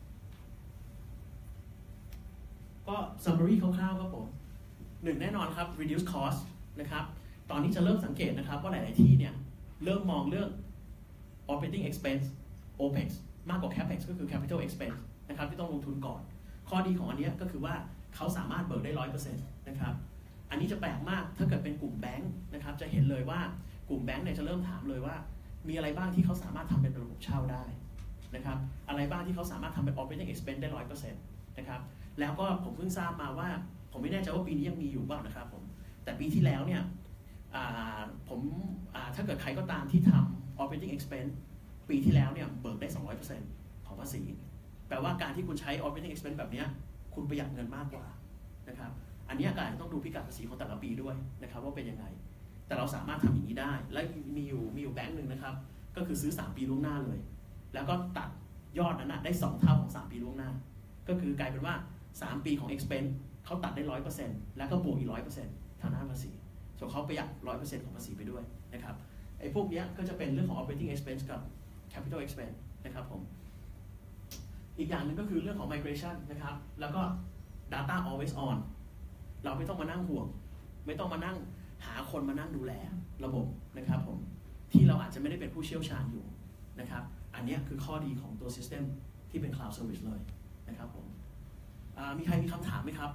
Speaker 1: ก็ summary คร่าวๆครับผมหนึ่งแน่นอนครับ reduce cost นะครับตอนนี้จะเริ่มสังเกตนะครับว่าหลายๆที่เนี่ยเริ่มมองเรื่อง operating expense โอ พี อี เอ็กซ์ มากกว่า แคป อี เอ็กซ์ ก็คือ capital expense นะครับที่ต้องลงทุนก่อนข้อดีของอันนี้ก็คือว่าเขาสามารถเบิกได้ ร้อยเปอร์เซ็นต์ นะครับอันนี้จะแปลกมากถ้าเกิดเป็นกลุ่มแบงค์นะครับจะเห็นเลยว่ากลุ่มแบงค์เนี่ยจะเริ่มถามเลยว่ามีอะไรบ้างที่เขาสามารถทำเป็นระบบเช่าได้นะครับอะไรบ้างที่เขาสามารถทำเป็น operating expense ได้ ร้อยเปอร์เซ็นต์ นะครับแล้วก็ผมเพิ่งทราบมาว่าผมไม่แน่ใจว่าปีนี้ยังมีอยู่เปล่านะครับผมแต่ปีที่แล้วเนี่ยผมถ้าเกิดใครก็ตามที่ทำ operating expense ปีที่แล้วเนี่ยเบิกได้ สองร้อยเปอร์เซ็นต์ ของภาษีแปลว่าการที่คุณใช้ operating expense แบบนี้คุณประหยัดเงินมากกว่านะครับอันนี้ก็อาจจะต้องดูพิกัดภาษีของแต่ละปีด้วยนะครับว่าเป็นยังไงแต่เราสามารถทำอย่างนี้ได้และมีอยู่มีอยู่แบงค์หนึ่งนะครับก็คือซื้อสามปีล่วงหน้าเลยแล้วก็ตัดยอดนั้นได้สองเท่าของสามปีล่วงหน้าก็คือกลายเป็นว่าสามปีของ expense เขาตัดได้ ร้อยเปอร์เซ็นต์ แล้วก็บวกอีก ร้อยเปอร์เซ็นต์ ทางด้านภาษีส่วนเขาประหยัด ร้อยเปอร์เซ็นต์ ของภาษีไปด้วยนะครับไอ้พวกนี้ก็จะเป็นเรื่องของ operating expense กับ capital expense นะครับผมอีกอย่างหนึ่งก็คือเรื่องของ migration นะครับแล้วก็ data always on เราไม่ต้องมานั่งห่วงไม่ต้องมานั่งหาคนมานั่งดูแลระบบนะครับผมที่เราอาจจะไม่ได้เป็นผู้เชี่ยวชาญอยู่นะครับอันนี้คือข้อดีของตัว system ที่เป็น cloud service เลยนะครับผมมีใครมีคำถามไหมครับ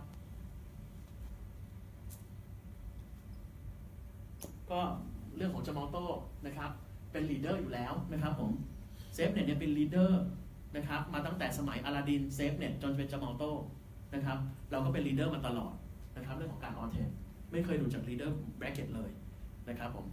Speaker 1: ก็เรื่องของ Gemalto นะครับเป็น leader อยู่แล้วนะครับผม SafeNet เนี่ยเป็น leader นะครับมาตั้งแต่สมัย Aladdin SafeNet จนเป็น Gemalto นะครับเราก็เป็น leader มาตลอดนะครับเรื่องของการ on-tap ไม่เคยหลุดจาก leader bracket เลยนะครับผม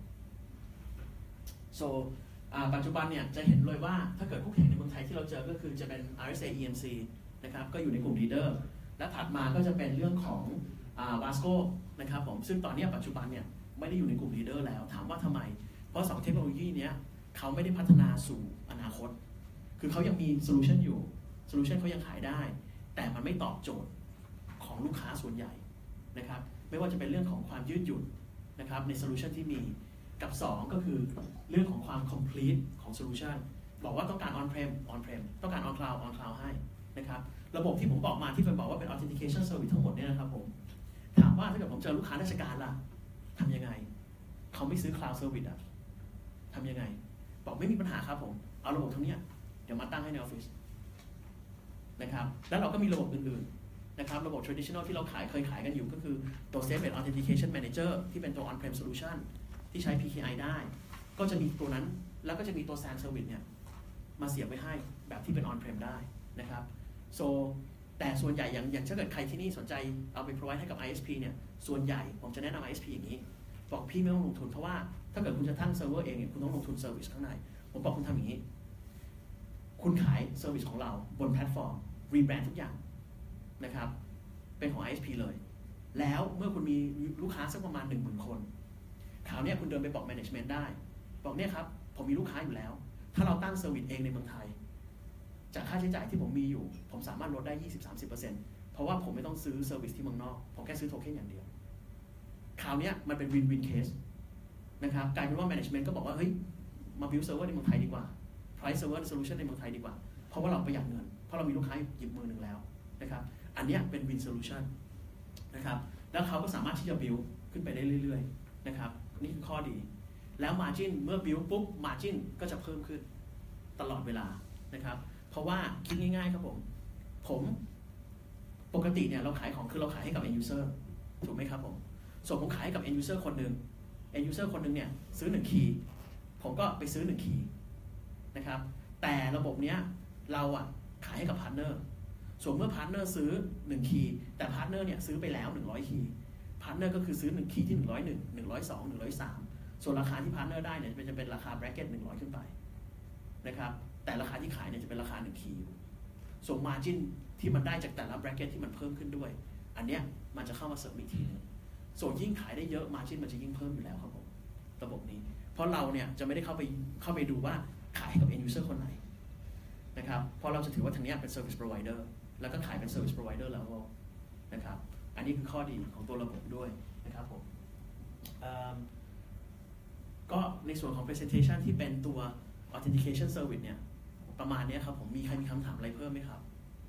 Speaker 1: so ปัจจุบันเนี่ยจะเห็นเลยว่าถ้าเกิดคู่แข่งในเมืองไทยที่เราเจอก็คือจะเป็น อาร์ เอส เอ อี เอ็ม ซี นะครับก็อยู่ในกลุ่ม leader และถัดมาก็จะเป็นเรื่องของ Vasco นะครับผมซึ่งตอนนี้ปัจจุบันเนี่ยไม่ได้อยู่ในกลุ่ม leader แล้วถามว่าทำไมเพราะสองเทคโนโลยีนี้เขาไม่ได้พัฒนาสู่อนาคตคือเขายังมีโซลูชันอยู่โซลูชันเขายังขายได้แต่มันไม่ตอบโจทย์ของลูกค้าส่วนใหญ่นะครับไม่ว่าจะเป็นเรื่องของความยืดหยุ่นนะครับในโซลูชันที่มีกับสองก็คือเรื่องของความ complete ของโซลูชันบอกว่าต้องการ on prem on prem ต้องการ on cloud on cloud ให้นะครับระบบที่ผมบอกมาที่ผมบอกว่าเป็น authentication service ทั้งหมดเนี่ยนะครับผมถามว่าถ้าเกิดผมเจอลูกค้าราชการล่ะทำยังไงเขาไม่ซื้อ cloud service อะทำยังไงบอกไม่มีปัญหาครับผมเอาระบบทั้งนี้เดี๋ยวมาตั้งให้ในออฟฟิศนะครับแล้วเราก็มีระบบอื่นๆนะครับระบบ traditional ที่เราขายเคยขายกันอยู่ก็คือตัว SafeNet Authentication Manager ที่เป็นตัว on-prem solution ที่ใช้ พี เค ไอ ได้ก็จะมีตัวนั้นแล้วก็จะมีตัว SAN Service เนี่ยมาเสียบไว้ให้แบบที่เป็น on-prem ได้นะครับ so แต่ส่วนใหญ่อย่างอย่างถ้าเกิดใครที่นี่สนใจเอาไป provide ให้กับ ไอ เอส พี เนี่ยส่วนใหญ่ผมจะแนะนำ ไอ เอส พี อย่างนี้บอกพี่ไม่ต้องลงทุนเพราะว่าถ้าเกิดคุณจะตั้งเซิร์ฟเวอร์เองเนี่ยคุณต้องลงทุนเซอร์วิสข้างในผมบอกคุณทำอย่างนี้คุณขายเซอร์วิสของเราบนแพลตฟอร์มรีแบรนด์ทุกอย่างนะครับเป็นของ ไอ เอส พี เลยแล้วเมื่อคุณมีลูกค้าสักประมาณ หนึ่งหมื่น คนคราวนี้คุณเดินไปบอก management ได้บอกเนี่ยครับผมมีลูกค้าอยู่แล้วถ้าเราตั้งเซอร์วิสเองในเมืองไทยจากค่าใช้จ่ายที่ผมมีอยู่ผมสามารถลดได้ ยี่สิบถึงสามสิบเปอร์เซ็นต์ เพราะว่าผมไม่ต้องซื้อเซอร์วิสที่เมืองนอกผมแค่ซื้อโทเค็นอย่างเดียวคราวนี้มันเป็น win win case นะครับกลายเป็นว่า management ก็บอกว่าเฮ้ยมา build server ในเมืองไทยดีกว่า price server solution ในเมืองไทยดีกว่าเพราะว่าเราประหยัดเงินเพราะเรามีลูกค้าหยิบมือหนึ่งแล้วนะครับอันนี้เป็น win solution นะครับแล้วเขาก็สามารถที่จะ build ขึ้นไปได้เรื่อยๆนะครับนี่คือข้อดีแล้ว margin เมื่อ build ปุ๊บ margin ก็จะเพิ่มขึ้นตลอดเวลานะครับเพราะว่าคิดง่ายๆครับผมผมปกติเนี่ยเราขายของคือเราขายให้กับ end user ถูกไหมครับผมส่วนผมขายให้กับ end user คนหนึ่ง end user คนหนึ่งเนี่ยซื้อหนึ่งคีย์ผมก็ไปซื้อหนึ่งคีย์นะครับแต่ระบบเนี้ยเราอะขายให้กับพาร์ทเนอร์ส่วนเมื่อพาร์ทเนอร์ซื้อหนึ่งคีย์แต่พาร์ทเนอร์เนี่ยซื้อไปแล้วหนึ่งร้อยคีย์พาร์ทเนอร์ก็คือซื้อหนึ่งคีย์ที่หนึ่งร้อยเอ็ด หนึ่งร้อยสอง หนึ่งร้อยสามส่วนราคาที่พาร์ทเนอร์ได้เนี่ยจะเป็นราคา bracket หนึ่งร้อยขึ้นไปนะครับแต่ราคาที่ขายเนี่ยจะเป็นราคาหนึ่งคีย์ส่วน margin ที่ที่มันได้จากแต่ละ bracket ที่มันเพิ่มขึ้นด้วยอันเนี้ยมันจะเข้ามาเสริมอีกทีนึงส่วนยิ่งขายได้เยอะ margin มันจะยิ่งเพิ่มอยู่แล้วครับผมระบบนี้เพราะเราเนี่ยจะไม่ได้เข้าไปเข้าไปดูว่าขายให้กับ end user คนไหนนะครับเพราะเราจะถือว่าทางนี้เป็น service provider แล้วก็ขายเป็น service provider แล้วนะครับอันนี้คือข้อดีของตัวระบบด้วยนะครับผมก็ในส่วนของ presentation ที่เป็นตัว authentication service เนี่ยประมาณนี้ครับผมมีใครมีคำถามอะไรเพิ่มไหมครับ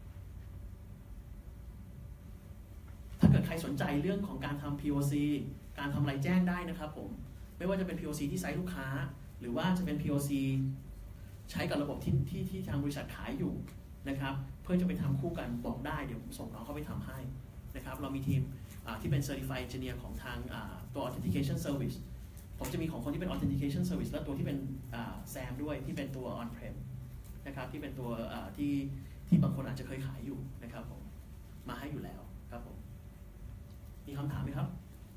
Speaker 1: ถ้าเกิดใครสนใจเรื่องของการทำ พี โอ ซี การทำอะไรแจ้งได้นะครับผมไม่ว่าจะเป็น พี โอ ซี ที่ไซต์ลูกค้าหรือว่าจะเป็น พี โอ ซี ใช้กับระบบที่ที่ที่ทางบริษัทขายอยู่นะครับเพื่อจะไปทำคู่กันบอกได้เดี๋ยวผมส่งน้องเข้าไปทำให้นะครับเรามีทีมที่เป็น Certified Engineer ของทางตัว Authentication Service ผมจะมีของคนที่เป็น Authentication Service และตัวที่เป็น แซม ด้วยที่เป็นตัว On-Prem นะครับที่เป็นตัวที่ที่บางคนอาจจะเคยขายอยู่นะครับผมมาให้อยู่แล้วครับผมมีคำถามไหมครับ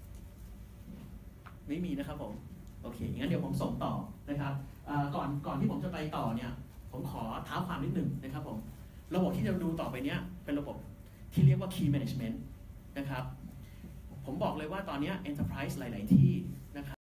Speaker 1: ไม่มีนะครับผมโอเคงั้นเดี๋ยวผมส่งต่อนะครับก่อนก่อนที่ผมจะไปต่อเนี่ยผมขอเท้าความนิดหนึ่งนะครับผมระบบที่จะดูต่อไปเนี้ยเป็นระบบที่เรียกว่า Key Management นะครับผมบอกเลยว่าตอนนี้ Enterprise หลาย ๆ ที่นะครับ